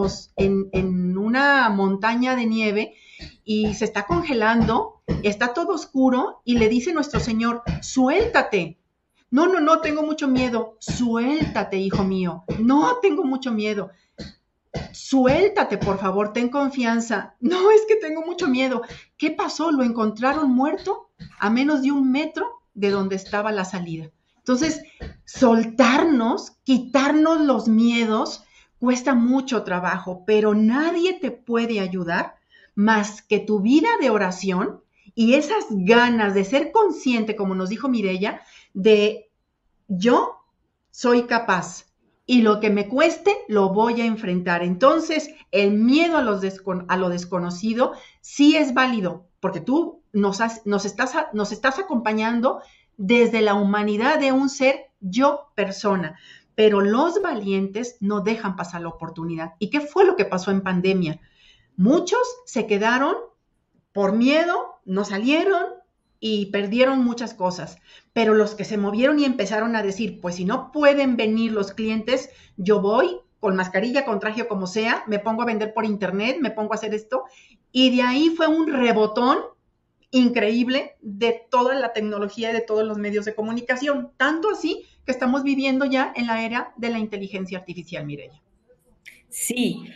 en una montaña de nieve y se está congelando, está todo oscuro y le dice nuestro Señor, suéltate. No, tengo mucho miedo. Suéltate, hijo mío. No, tengo mucho miedo. Suéltate, por favor, ten confianza. No, es que tengo mucho miedo. ¿Qué pasó? ¿Lo encontraron muerto a menos de 1 metro de donde estaba la salida? Entonces, soltarnos, quitarnos los miedos, cuesta mucho trabajo, pero nadie te puede ayudar más que tu vida de oración y esas ganas de ser consciente, como nos dijo Mireya, de yo soy capaz. Y lo que me cueste, lo voy a enfrentar. Entonces, el miedo a lo desconocido sí es válido, porque tú nos estás acompañando desde la humanidad de un ser yo persona. Pero los valientes no dejan pasar la oportunidad. ¿Y qué fue lo que pasó en pandemia? Muchos se quedaron por miedo, no salieron, y perdieron muchas cosas, pero los que se movieron y empezaron a decir, pues si no pueden venir los clientes, yo voy con mascarilla, con traje o como sea, me pongo a vender por internet, me pongo a hacer esto, y de ahí fue un rebotón increíble de toda la tecnología y de todos los medios de comunicación, tanto así que estamos viviendo ya en la era de la inteligencia artificial, Mireya. Sí,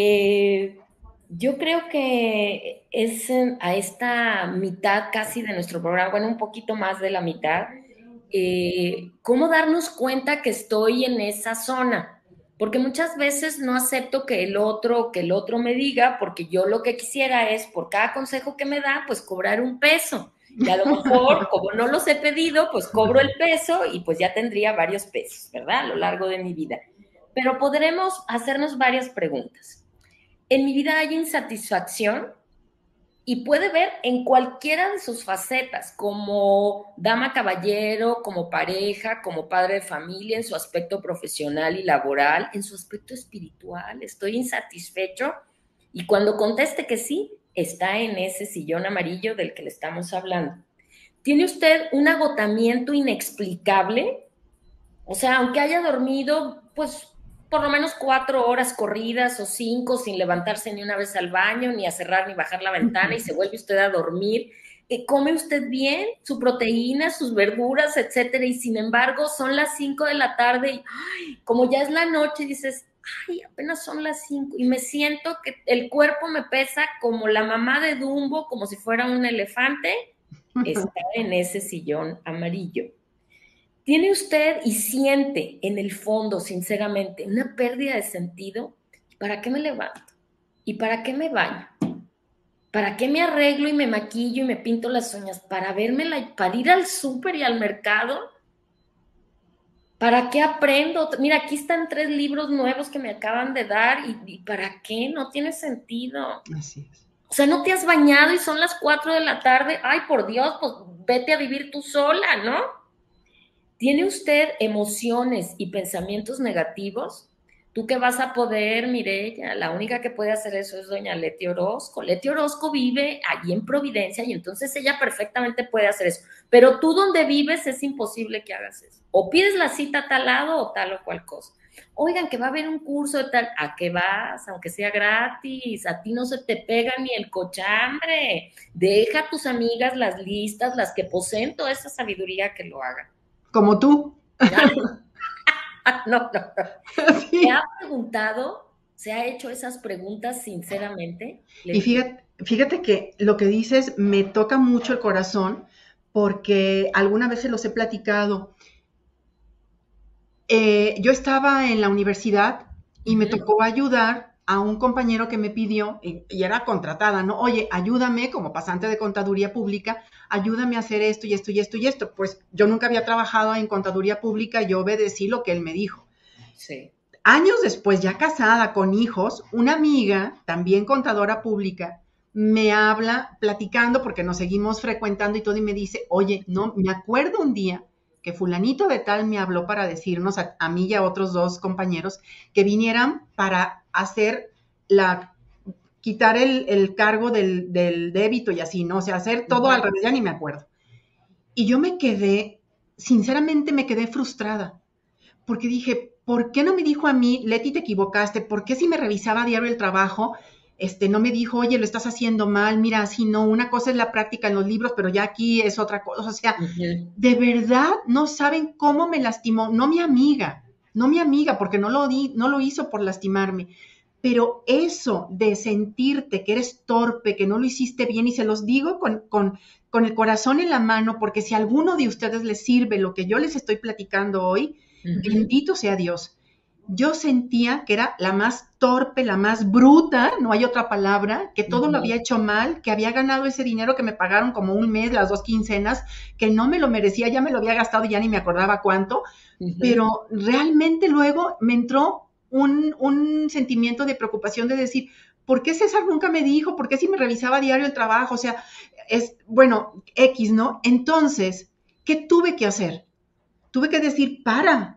yo creo que es a esta mitad casi de nuestro programa, bueno, un poquito más de la mitad, cómo darnos cuenta que estoy en esa zona, porque muchas veces no acepto que el otro me diga, porque yo lo que quisiera es, por cada consejo que me da, pues cobrar un peso, y a lo mejor, como no los he pedido, pues cobro el peso y pues ya tendría varios pesos, ¿verdad? A lo largo de mi vida. Pero podremos hacernos varias preguntas. En mi vida hay insatisfacción y puede ver en cualquiera de sus facetas, como dama caballero, como pareja, como padre de familia, en su aspecto profesional y laboral, en su aspecto espiritual. Estoy insatisfecho y cuando conteste que sí, está en ese sillón amarillo del que le estamos hablando. ¿Tiene usted un agotamiento inexplicable? O sea, aunque haya dormido, pues por lo menos 4 horas corridas o 5 sin levantarse ni una vez al baño, ni a cerrar ni bajar la ventana y se vuelve usted a dormir. ¿Come usted bien? Su proteína, sus verduras, etcétera, y sin embargo son las 5 de la tarde y ay, como ya es la noche dices, ay, apenas son las 5 y me siento que el cuerpo me pesa como la mamá de Dumbo, como si fuera un elefante. Está en ese sillón amarillo. ¿Tiene usted y siente en el fondo, sinceramente, una pérdida de sentido? ¿Para qué me levanto? ¿Y para qué me baño? ¿Para qué me arreglo y me maquillo y me pinto las uñas? ¿Para ir al súper y al mercado? ¿Para qué aprendo? Mira, aquí están 3 libros nuevos que me acaban de dar y ¿para qué? No tiene sentido. Así es. O sea, no te has bañado y son las 4 de la tarde. Ay, por Dios, pues vete a vivir tú sola, ¿no? ¿Tiene usted emociones y pensamientos negativos? ¿Tú qué vas a poder, Mireya? La única que puede hacer eso es doña Leti Orozco. Leti Orozco vive allí en Providencia y entonces ella perfectamente puede hacer eso. Pero tú donde vives es imposible que hagas eso. O pides la cita a tal lado o tal o cual cosa. Oigan, que va a haber un curso de tal. ¿A qué vas? Aunque sea gratis. A ti no se te pega ni el cochambre. Deja a tus amigas las listas, las que poseen toda esa sabiduría que lo hagan. Como tú. No. Sí. ¿Te ha preguntado, se ha hecho esas preguntas sinceramente? Y fíjate que lo que dices me toca mucho el corazón porque alguna vez se los he platicado. Yo estaba en la universidad y me tocó ayudar a un compañero que me pidió, y era contratada, ¿no? Oye, ayúdame como pasante de contaduría pública, ayúdame a hacer esto y esto y esto y esto. Pues yo nunca había trabajado en contaduría pública, yo obedecí lo que él me dijo. Sí. Años después, ya casada con hijos, una amiga, también contadora pública, me habla platicando porque nos seguimos frecuentando y todo y me dice, oye, no, me acuerdo un día que fulanito de tal me habló para decirnos a mí y a otros 2 compañeros que vinieran para hacer quitar el cargo del débito y así, ¿no? O sea, hacer todo al revés, ya ni me acuerdo. Y yo sinceramente me quedé frustrada, porque dije, ¿por qué no me dijo a mí, Leti, te equivocaste? ¿Por qué si me revisaba a diario el trabajo, no me dijo, oye, lo estás haciendo mal, mira, así no, una cosa es la práctica en los libros, pero ya aquí es otra cosa? O sea, de verdad no saben cómo me lastimó, no mi amiga, porque no lo hizo por lastimarme, pero eso de sentirte que eres torpe, que no lo hiciste bien, y se los digo con el corazón en la mano, porque si a alguno de ustedes les sirve lo que yo les estoy platicando hoy, bendito sea Dios. Yo sentía que era la más torpe, la más bruta, no hay otra palabra, que todo lo había hecho mal, que había ganado ese dinero que me pagaron como un mes, las 2 quincenas, que no me lo merecía, ya me lo había gastado y ya ni me acordaba cuánto, pero realmente luego me entró un sentimiento de preocupación de decir, ¿por qué César nunca me dijo? ¿Por qué si me revisaba a diario el trabajo? O sea, bueno, X, ¿no? Entonces, ¿qué tuve que hacer? Tuve que decir, para,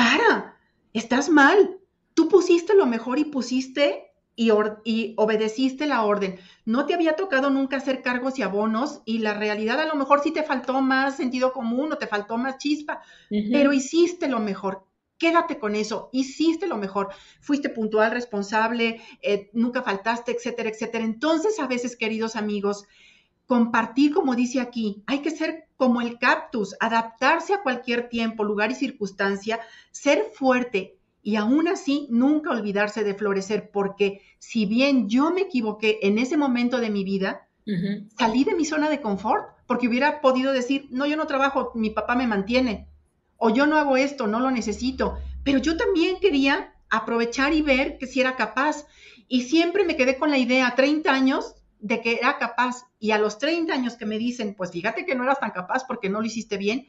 estás mal. Tú pusiste lo mejor y pusiste y obedeciste la orden. No te había tocado nunca hacer cargos y abonos y la realidad a lo mejor sí te faltó más sentido común o te faltó más chispa, pero hiciste lo mejor. Quédate con eso, hiciste lo mejor, fuiste puntual, responsable, nunca faltaste, etcétera, etcétera. Entonces, a veces, queridos amigos, compartir, como dice aquí, hay que ser como el cactus, adaptarse a cualquier tiempo, lugar y circunstancia, ser fuerte y aún así nunca olvidarse de florecer, porque si bien yo me equivoqué en ese momento de mi vida, salí de mi zona de confort, porque hubiera podido decir, no, yo no trabajo, mi papá me mantiene, o yo no hago esto, no lo necesito, pero yo también quería aprovechar y ver que si era capaz, y siempre me quedé con la idea, 30 años, de que era capaz, y a los 30 años que me dicen, pues fíjate que no eras tan capaz porque no lo hiciste bien,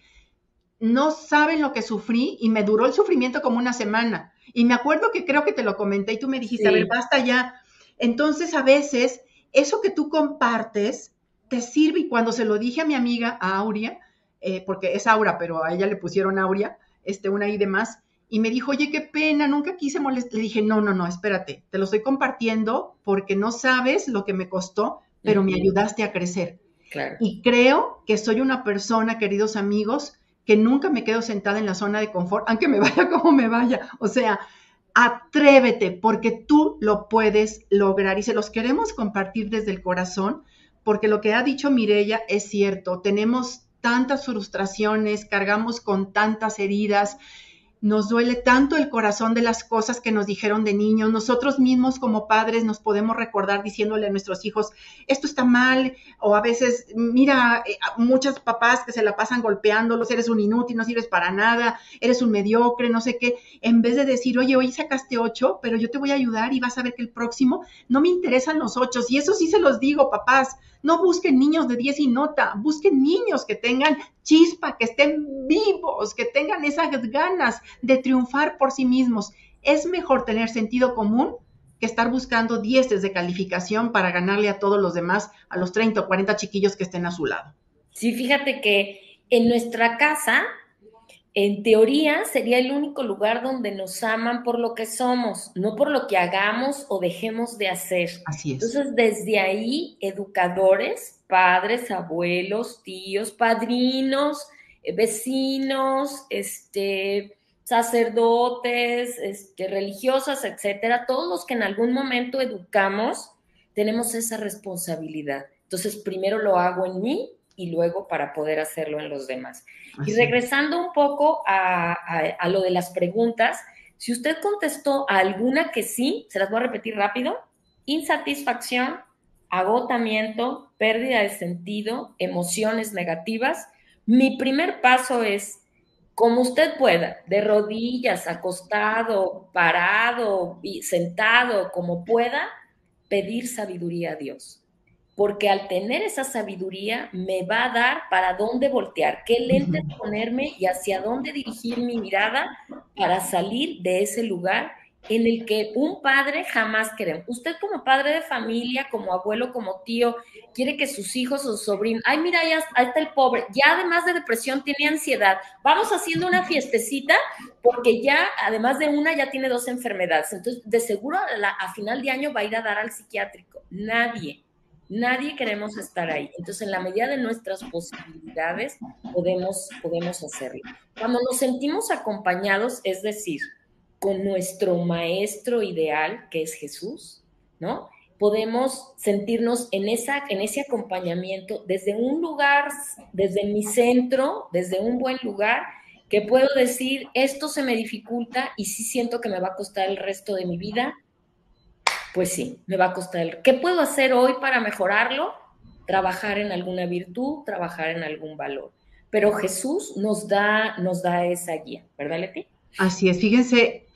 no saben lo que sufrí, y me duró el sufrimiento como una semana, y me acuerdo que creo que te lo comenté, y tú me dijiste, a ver, basta ya. Entonces, a veces, eso que tú compartes, te sirve, y cuando se lo dije a mi amiga, a Aurea, porque es Aura, pero a ella le pusieron Aurea, una I de más, y me dijo, oye, qué pena, nunca quise molestar. Le dije, no, espérate, te lo estoy compartiendo porque no sabes lo que me costó, pero me ayudaste a crecer. Claro. Y creo que soy una persona, queridos amigos, que nunca me quedo sentada en la zona de confort, aunque me vaya como me vaya. O sea, atrévete, porque tú lo puedes lograr. Y se los queremos compartir desde el corazón, porque lo que ha dicho Mireya es cierto. Tenemos tantas frustraciones, cargamos con tantas heridas, nos duele tanto el corazón de las cosas que nos dijeron de niños. Nosotros mismos como padres nos podemos recordar diciéndole a nuestros hijos, esto está mal, o a veces, mira, muchos papás que se la pasan golpeándolos, eres un inútil, no sirves para nada, eres un mediocre, no sé qué, en vez de decir, oye, hoy sacaste 8, pero yo te voy a ayudar y vas a ver que el próximo no me interesan los 8, y eso sí se los digo, papás, No busquen niños de 10 y nota, busquen niños que tengan chispa, que estén vivos, que tengan esas ganas de triunfar por sí mismos. Es mejor tener sentido común que estar buscando 10 de calificación para ganarle a todos los demás, a los 30 o 40 chiquillos que estén a su lado. Sí, fíjate que en nuestra casa, en teoría, sería el único lugar donde nos aman por lo que somos, no por lo que hagamos o dejemos de hacer. Así es. Entonces, desde ahí, educadores, padres, abuelos, tíos, padrinos, vecinos, sacerdotes, religiosas, etcétera, todos los que en algún momento educamos, tenemos esa responsabilidad. Entonces, primero lo hago en mí y luego para poder hacerlo en los demás. Así. Y regresando un poco a lo de las preguntas, si usted contestó a alguna que sí, se las voy a repetir rápido: insatisfacción, agotamiento, pérdida de sentido, emociones negativas. Mi primer paso es, como usted pueda, de rodillas, acostado, parado, sentado, como pueda, pedir sabiduría a Dios. Porque al tener esa sabiduría me va a dar para dónde voltear, qué lentes ponerme y hacia dónde dirigir mi mirada para salir de ese lugar en el que un padre jamás queremos. Usted como padre de familia, como abuelo, como tío, quiere que sus hijos o sus sobrinos, ay, mira, ya está el pobre, ya además de depresión tiene ansiedad, vamos haciendo una fiestecita porque ya, además de una, ya tiene 2 enfermedades. Entonces, de seguro a final de año va a ir a dar al psiquiátrico. Nadie queremos estar ahí. Entonces, en la medida de nuestras posibilidades, podemos hacerlo. Cuando nos sentimos acompañados, es decir, con nuestro maestro ideal, que es Jesús, ¿no? Podemos sentirnos en ese acompañamiento desde un lugar, desde mi centro, desde un buen lugar, que puedo decir, esto se me dificulta y sí siento que me va a costar el resto de mi vida. Pues sí, me va a costar. ¿Qué puedo hacer hoy para mejorarlo? Trabajar en alguna virtud, trabajar en algún valor. Pero Jesús nos da esa guía, ¿verdad, Leti? Así es, fíjense,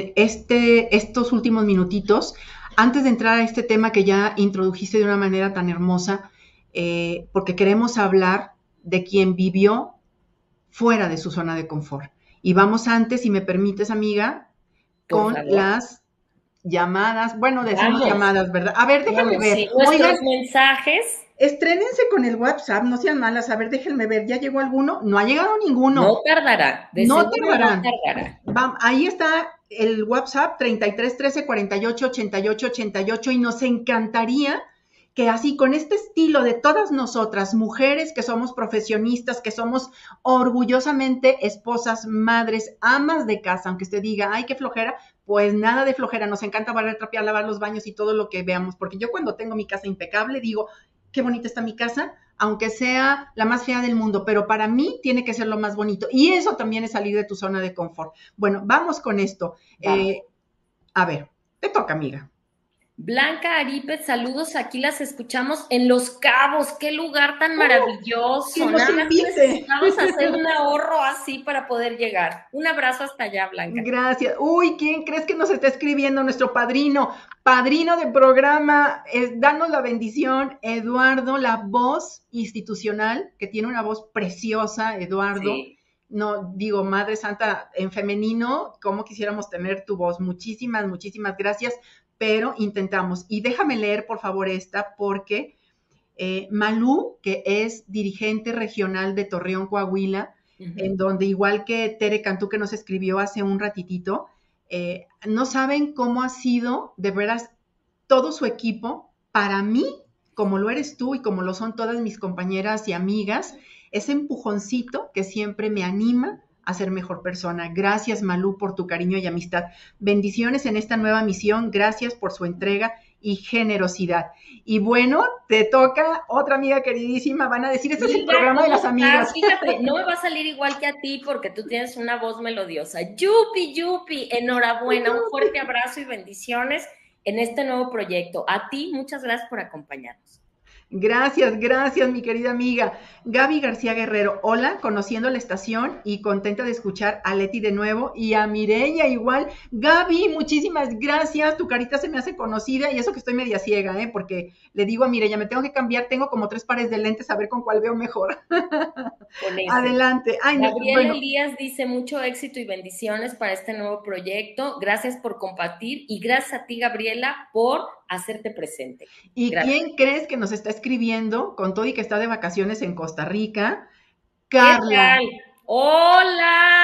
estos últimos minutitos, antes de entrar a este tema que ya introdujiste de una manera tan hermosa, porque queremos hablar de quien vivió fuera de su zona de confort. Y vamos antes, si me permites, amiga, con las llamadas, bueno, decimos llamadas, ¿verdad? A ver, déjenme ver. Sí, nuestros mensajes. Estrénense con el WhatsApp, no sean malas. A ver, déjenme ver, ¿ya llegó alguno? No ha llegado ninguno. No tardará. No tardará. Ahí está el WhatsApp, 33 13 48 88 88, y nos encantaría que así, con este estilo de todas nosotras, mujeres que somos profesionistas, que somos orgullosamente esposas, madres, amas de casa, aunque usted diga, ay, qué flojera, pues nada de flojera, nos encanta barrer, trapear, lavar los baños y todo lo que veamos, porque yo cuando tengo mi casa impecable digo, qué bonita está mi casa, aunque sea la más fea del mundo, pero para mí tiene que ser lo más bonito, y eso también es salir de tu zona de confort. Bueno, vamos con esto. A ver, te toca, amiga. Blanca Aripe, saludos, aquí las escuchamos en Los Cabos, qué lugar tan maravilloso. Nada más necesitamos hacer un ahorro así para poder llegar. Un abrazo hasta allá, Blanca. Gracias. Uy, ¿quién crees que nos está escribiendo? Nuestro padrino del programa, danos la bendición, Eduardo, la voz institucional, que tiene una voz preciosa, Eduardo. Sí. No, digo, Madre Santa, en femenino, ¿cómo quisiéramos tener tu voz? Muchísimas, muchísimas gracias, pero intentamos. Y déjame leer, por favor, esta, porque Malú, que es dirigente regional de Torreón, Coahuila, en donde, igual que Tere Cantú, que nos escribió hace un ratitito, no saben cómo ha sido, de veras, todo su equipo, para mí, como lo eres tú y como lo son todas mis compañeras y amigas, ese empujoncito que siempre me anima a ser mejor persona. Gracias, Malú, por tu cariño y amistad. Bendiciones en esta nueva misión. Gracias por su entrega y generosidad. Y bueno, te toca otra amiga queridísima. Van a decir, este es el programa de las amigas. Fíjate, no me va a salir igual que a ti porque tú tienes una voz melodiosa. Yupi, enhorabuena. Un fuerte abrazo y bendiciones en este nuevo proyecto. A ti, muchas gracias por acompañarnos. Gracias, mi querida amiga. Gaby García Guerrero, hola, conociendo la estación y contenta de escuchar a Leti de nuevo y a Mireya igual. Gaby, muchísimas gracias, tu carita se me hace conocida y eso que estoy media ciega, porque le digo a Mireya, me tengo que cambiar, tengo como 3 pares de lentes a ver con cuál veo mejor. Adelante. Ay, Gabriela Elías dice, mucho éxito y bendiciones para este nuevo proyecto. Gracias por compartir y gracias a ti, Gabriela, por hacerte presente. ¿Y quién crees que nos está escribiendo con todo y que está de vacaciones en Costa Rica? Carla. ¿Qué tal? ¡Hola!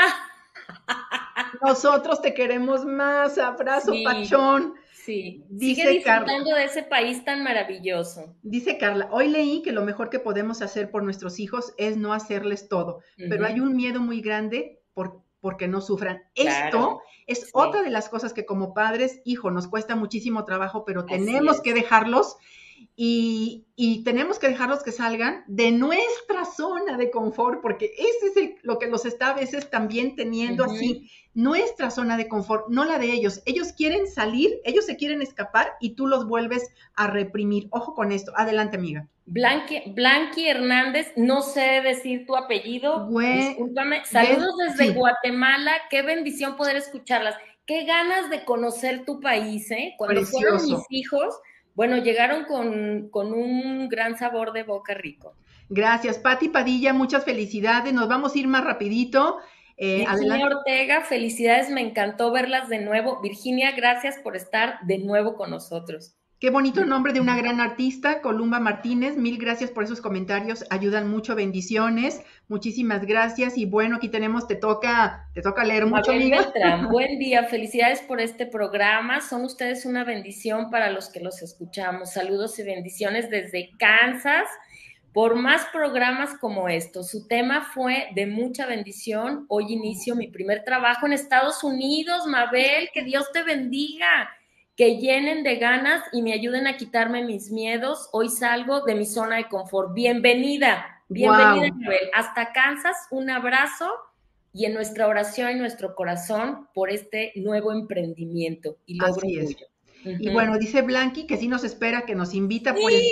Nosotros te queremos más. Abrazo, sí, pachón. Sí, sigue disfrutando de ese país tan maravilloso. Dice Carla, hoy leí que lo mejor que podemos hacer por nuestros hijos es no hacerles todo, pero hay un miedo muy grande porque no sufran. Claro. Esto es otra de las cosas que como padres, hijo, nos cuesta muchísimo trabajo, pero tenemos que dejarlos y tenemos que dejarlos que salgan de nuestra zona de confort, porque ese es lo que los está a veces también teniendo así, nuestra zona de confort, no la de ellos. Ellos quieren salir, ellos se quieren escapar y tú los vuelves a reprimir. Ojo con esto. Adelante, amiga. Blanqui Hernández, no sé decir tu apellido, discúlpame. Saludos desde Guatemala, qué bendición poder escucharlas. Qué ganas de conocer tu país, ¿eh? Cuando fueron mis hijos, bueno, llegaron con un gran sabor de boca rico. Gracias, Pati Padilla, muchas felicidades. Nos vamos a ir más rapidito. Virginia Ortega, felicidades, me encantó verlas de nuevo. Virginia, gracias por estar de nuevo con nosotros. Qué bonito nombre de una gran artista, Columba Martínez. Mil gracias por esos comentarios, ayudan mucho, bendiciones. Muchísimas gracias. Y bueno, aquí tenemos, te toca leer mucho, amiga. Beltrán, buen día, felicidades por este programa. Son ustedes una bendición para los que los escuchamos. Saludos y bendiciones desde Kansas. Por más programas como estos. Su tema fue de mucha bendición. Hoy inicio mi primer trabajo en Estados Unidos, Mabel, que Dios te bendiga. Que llenen de ganas y me ayuden a quitarme mis miedos. Hoy salgo de mi zona de confort. Bienvenida, Mabel. Hasta Kansas, un abrazo y en nuestra oración, en nuestro corazón, por este nuevo emprendimiento y logro tuyo. Y bueno, dice Blanqui que sí nos espera, que nos invita.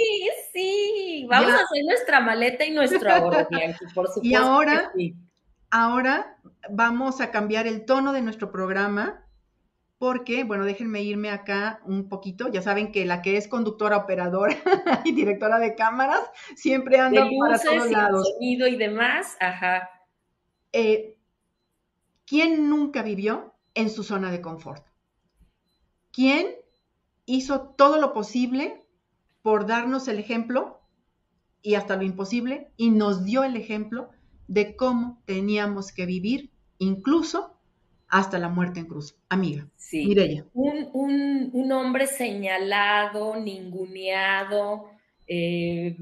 Sí, vamos a hacer nuestra maleta y nuestro ahorro, Blanqui, por supuesto. Y ahora vamos a cambiar el tono de nuestro programa. Porque, bueno, déjenme irme acá un poquito. Ya saben que la que es conductora, operadora y directora de cámaras siempre anda de luces, para todos lados. Sonido y demás, ajá. ¿Quién nunca vivió en su zona de confort? ¿Quién hizo todo lo posible por darnos el ejemplo y hasta lo imposible y nos dio el ejemplo de cómo teníamos que vivir, incluso hasta la muerte en cruz? Amiga, sí. Mireya. Un hombre señalado, ninguneado, que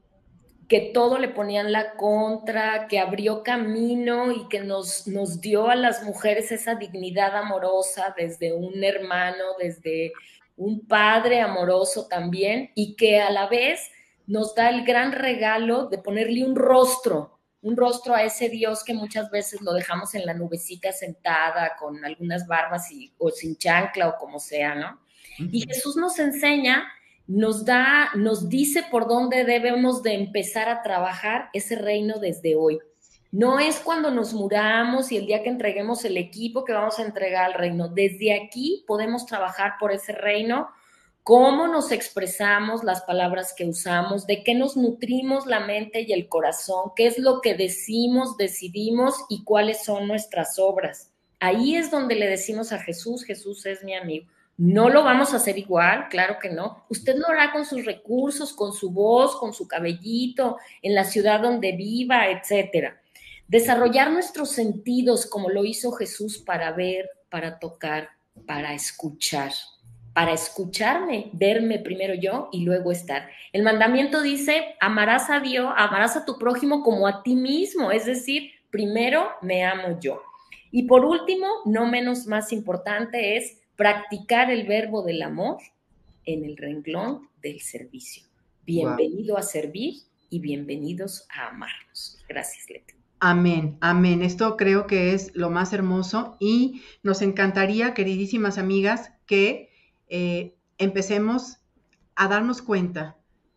todo le ponían la contra, que abrió camino y que nos dio a las mujeres esa dignidad amorosa desde un hermano, desde un padre amoroso también, y que a la vez nos da el gran regalo de ponerle un rostro a ese Dios que muchas veces lo dejamos en la nubecita sentada con algunas barbas o sin chancla o como sea, ¿no? Uh-huh. Y Jesús nos enseña, nos dice por dónde debemos de empezar a trabajar ese reino desde hoy. No es cuando nos muramos y el día que entreguemos el equipo que vamos a entregar al reino. Desde aquí podemos trabajar por ese reino. Cómo nos expresamos, las palabras que usamos, de qué nos nutrimos la mente y el corazón, qué es lo que decimos, decidimos y cuáles son nuestras obras. Ahí es donde le decimos a Jesús, Jesús es mi amigo. No lo vamos a hacer igual, claro que no. Usted lo hará con sus recursos, con su voz, con su cabellito, en la ciudad donde viva, etcétera. Desarrollar nuestros sentidos como lo hizo Jesús para ver, para tocar, para escuchar. Para escucharme, verme primero yo y luego estar. El mandamiento dice, amarás a Dios, amarás a tu prójimo como a ti mismo, es decir, primero me amo yo. Y por último, no menos más importante, es practicar el verbo del amor en el renglón del servicio. Bienvenido a servir y bienvenidos a amarnos. Gracias, Leti. Amén, amén. Esto creo que es lo más hermoso y nos encantaría, queridísimas amigas, que empecemos a darnos cuenta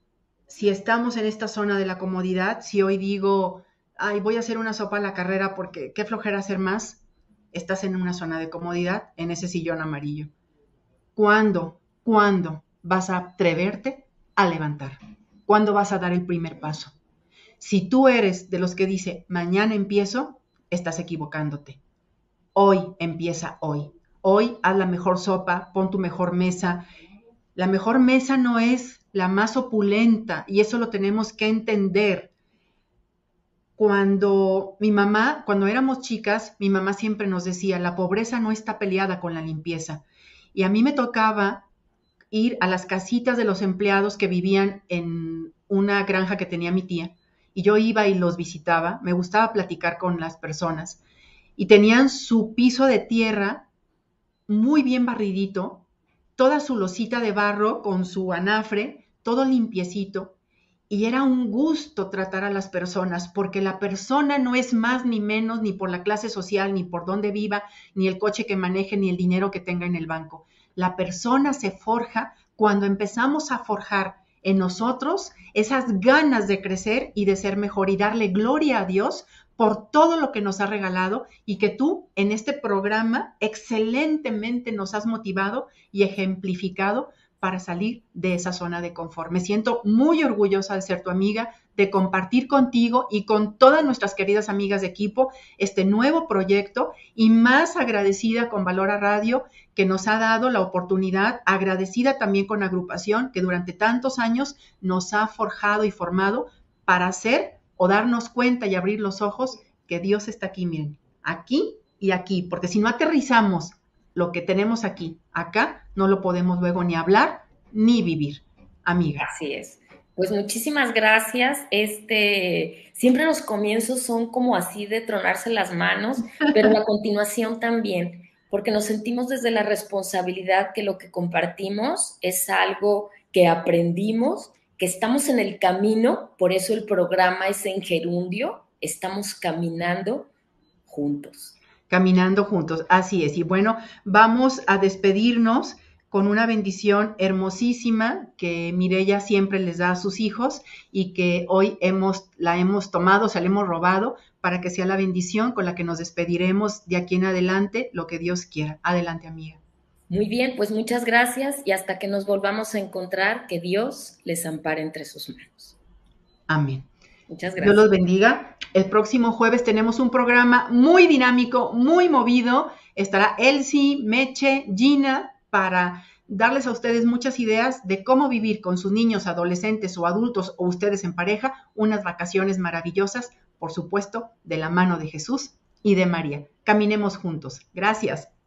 si estamos en esta zona de la comodidad, si hoy digo, ay, voy a hacer una sopa a la carrera porque qué flojera hacer más, estás en una zona de comodidad, en ese sillón amarillo. ¿Cuándo vas a atreverte a levantar? ¿Cuándo vas a dar el primer paso? Si tú eres de los que dice, mañana empiezo, estás equivocándote. Hoy empieza hoy. Hoy haz la mejor sopa, pon tu mejor mesa. La mejor mesa no es la más opulenta y eso lo tenemos que entender. Cuando éramos chicas, mi mamá siempre nos decía, la pobreza no está peleada con la limpieza. Y a mí me tocaba ir a las casitas de los empleados que vivían en una granja que tenía mi tía. Y yo iba y los visitaba, me gustaba platicar con las personas. Y tenían su piso de tierra muy bien barridito, toda su losita de barro con su anafre, todo limpiecito. Y era un gusto tratar a las personas, porque la persona no es más ni menos ni por la clase social, ni por dónde viva, ni el coche que maneje, ni el dinero que tenga en el banco. La persona se forja cuando empezamos a forjar en nosotros esas ganas de crecer y de ser mejor y darle gloria a Dios por todo lo que nos ha regalado y que tú en este programa excelentemente nos has motivado y ejemplificado para salir de esa zona de confort. Me siento muy orgullosa de ser tu amiga, de compartir contigo y con todas nuestras queridas amigas de equipo este nuevo proyecto y más agradecida con Valora Radio que nos ha dado la oportunidad, agradecida también con Agrupación que durante tantos años nos ha forjado y formado para hacer o darnos cuenta y abrir los ojos que Dios está aquí, miren, aquí y aquí, porque si no aterrizamos lo que tenemos aquí, acá, no lo podemos luego ni hablar ni vivir, amiga. Así es. Pues muchísimas gracias. Siempre los comienzos son como así de tronarse las manos, pero la continuación también, porque nos sentimos desde la responsabilidad que lo que compartimos es algo que aprendimos, que estamos en el camino, por eso el programa es en gerundio, estamos caminando juntos. Caminando juntos, así es. Y bueno, vamos a despedirnos con una bendición hermosísima que Mireya siempre les da a sus hijos y que hoy la hemos tomado, o sea, la hemos robado para que sea la bendición con la que nos despediremos de aquí en adelante, lo que Dios quiera. Adelante, amiga. Muy bien, pues muchas gracias y hasta que nos volvamos a encontrar, que Dios les ampare entre sus manos. Amén. Muchas gracias. Dios los bendiga. El próximo jueves tenemos un programa muy dinámico, muy movido. Estará Elsie, Meche, Gina para darles a ustedes muchas ideas de cómo vivir con sus niños, adolescentes o adultos o ustedes en pareja unas vacaciones maravillosas, por supuesto, de la mano de Jesús y de María. Caminemos juntos. Gracias.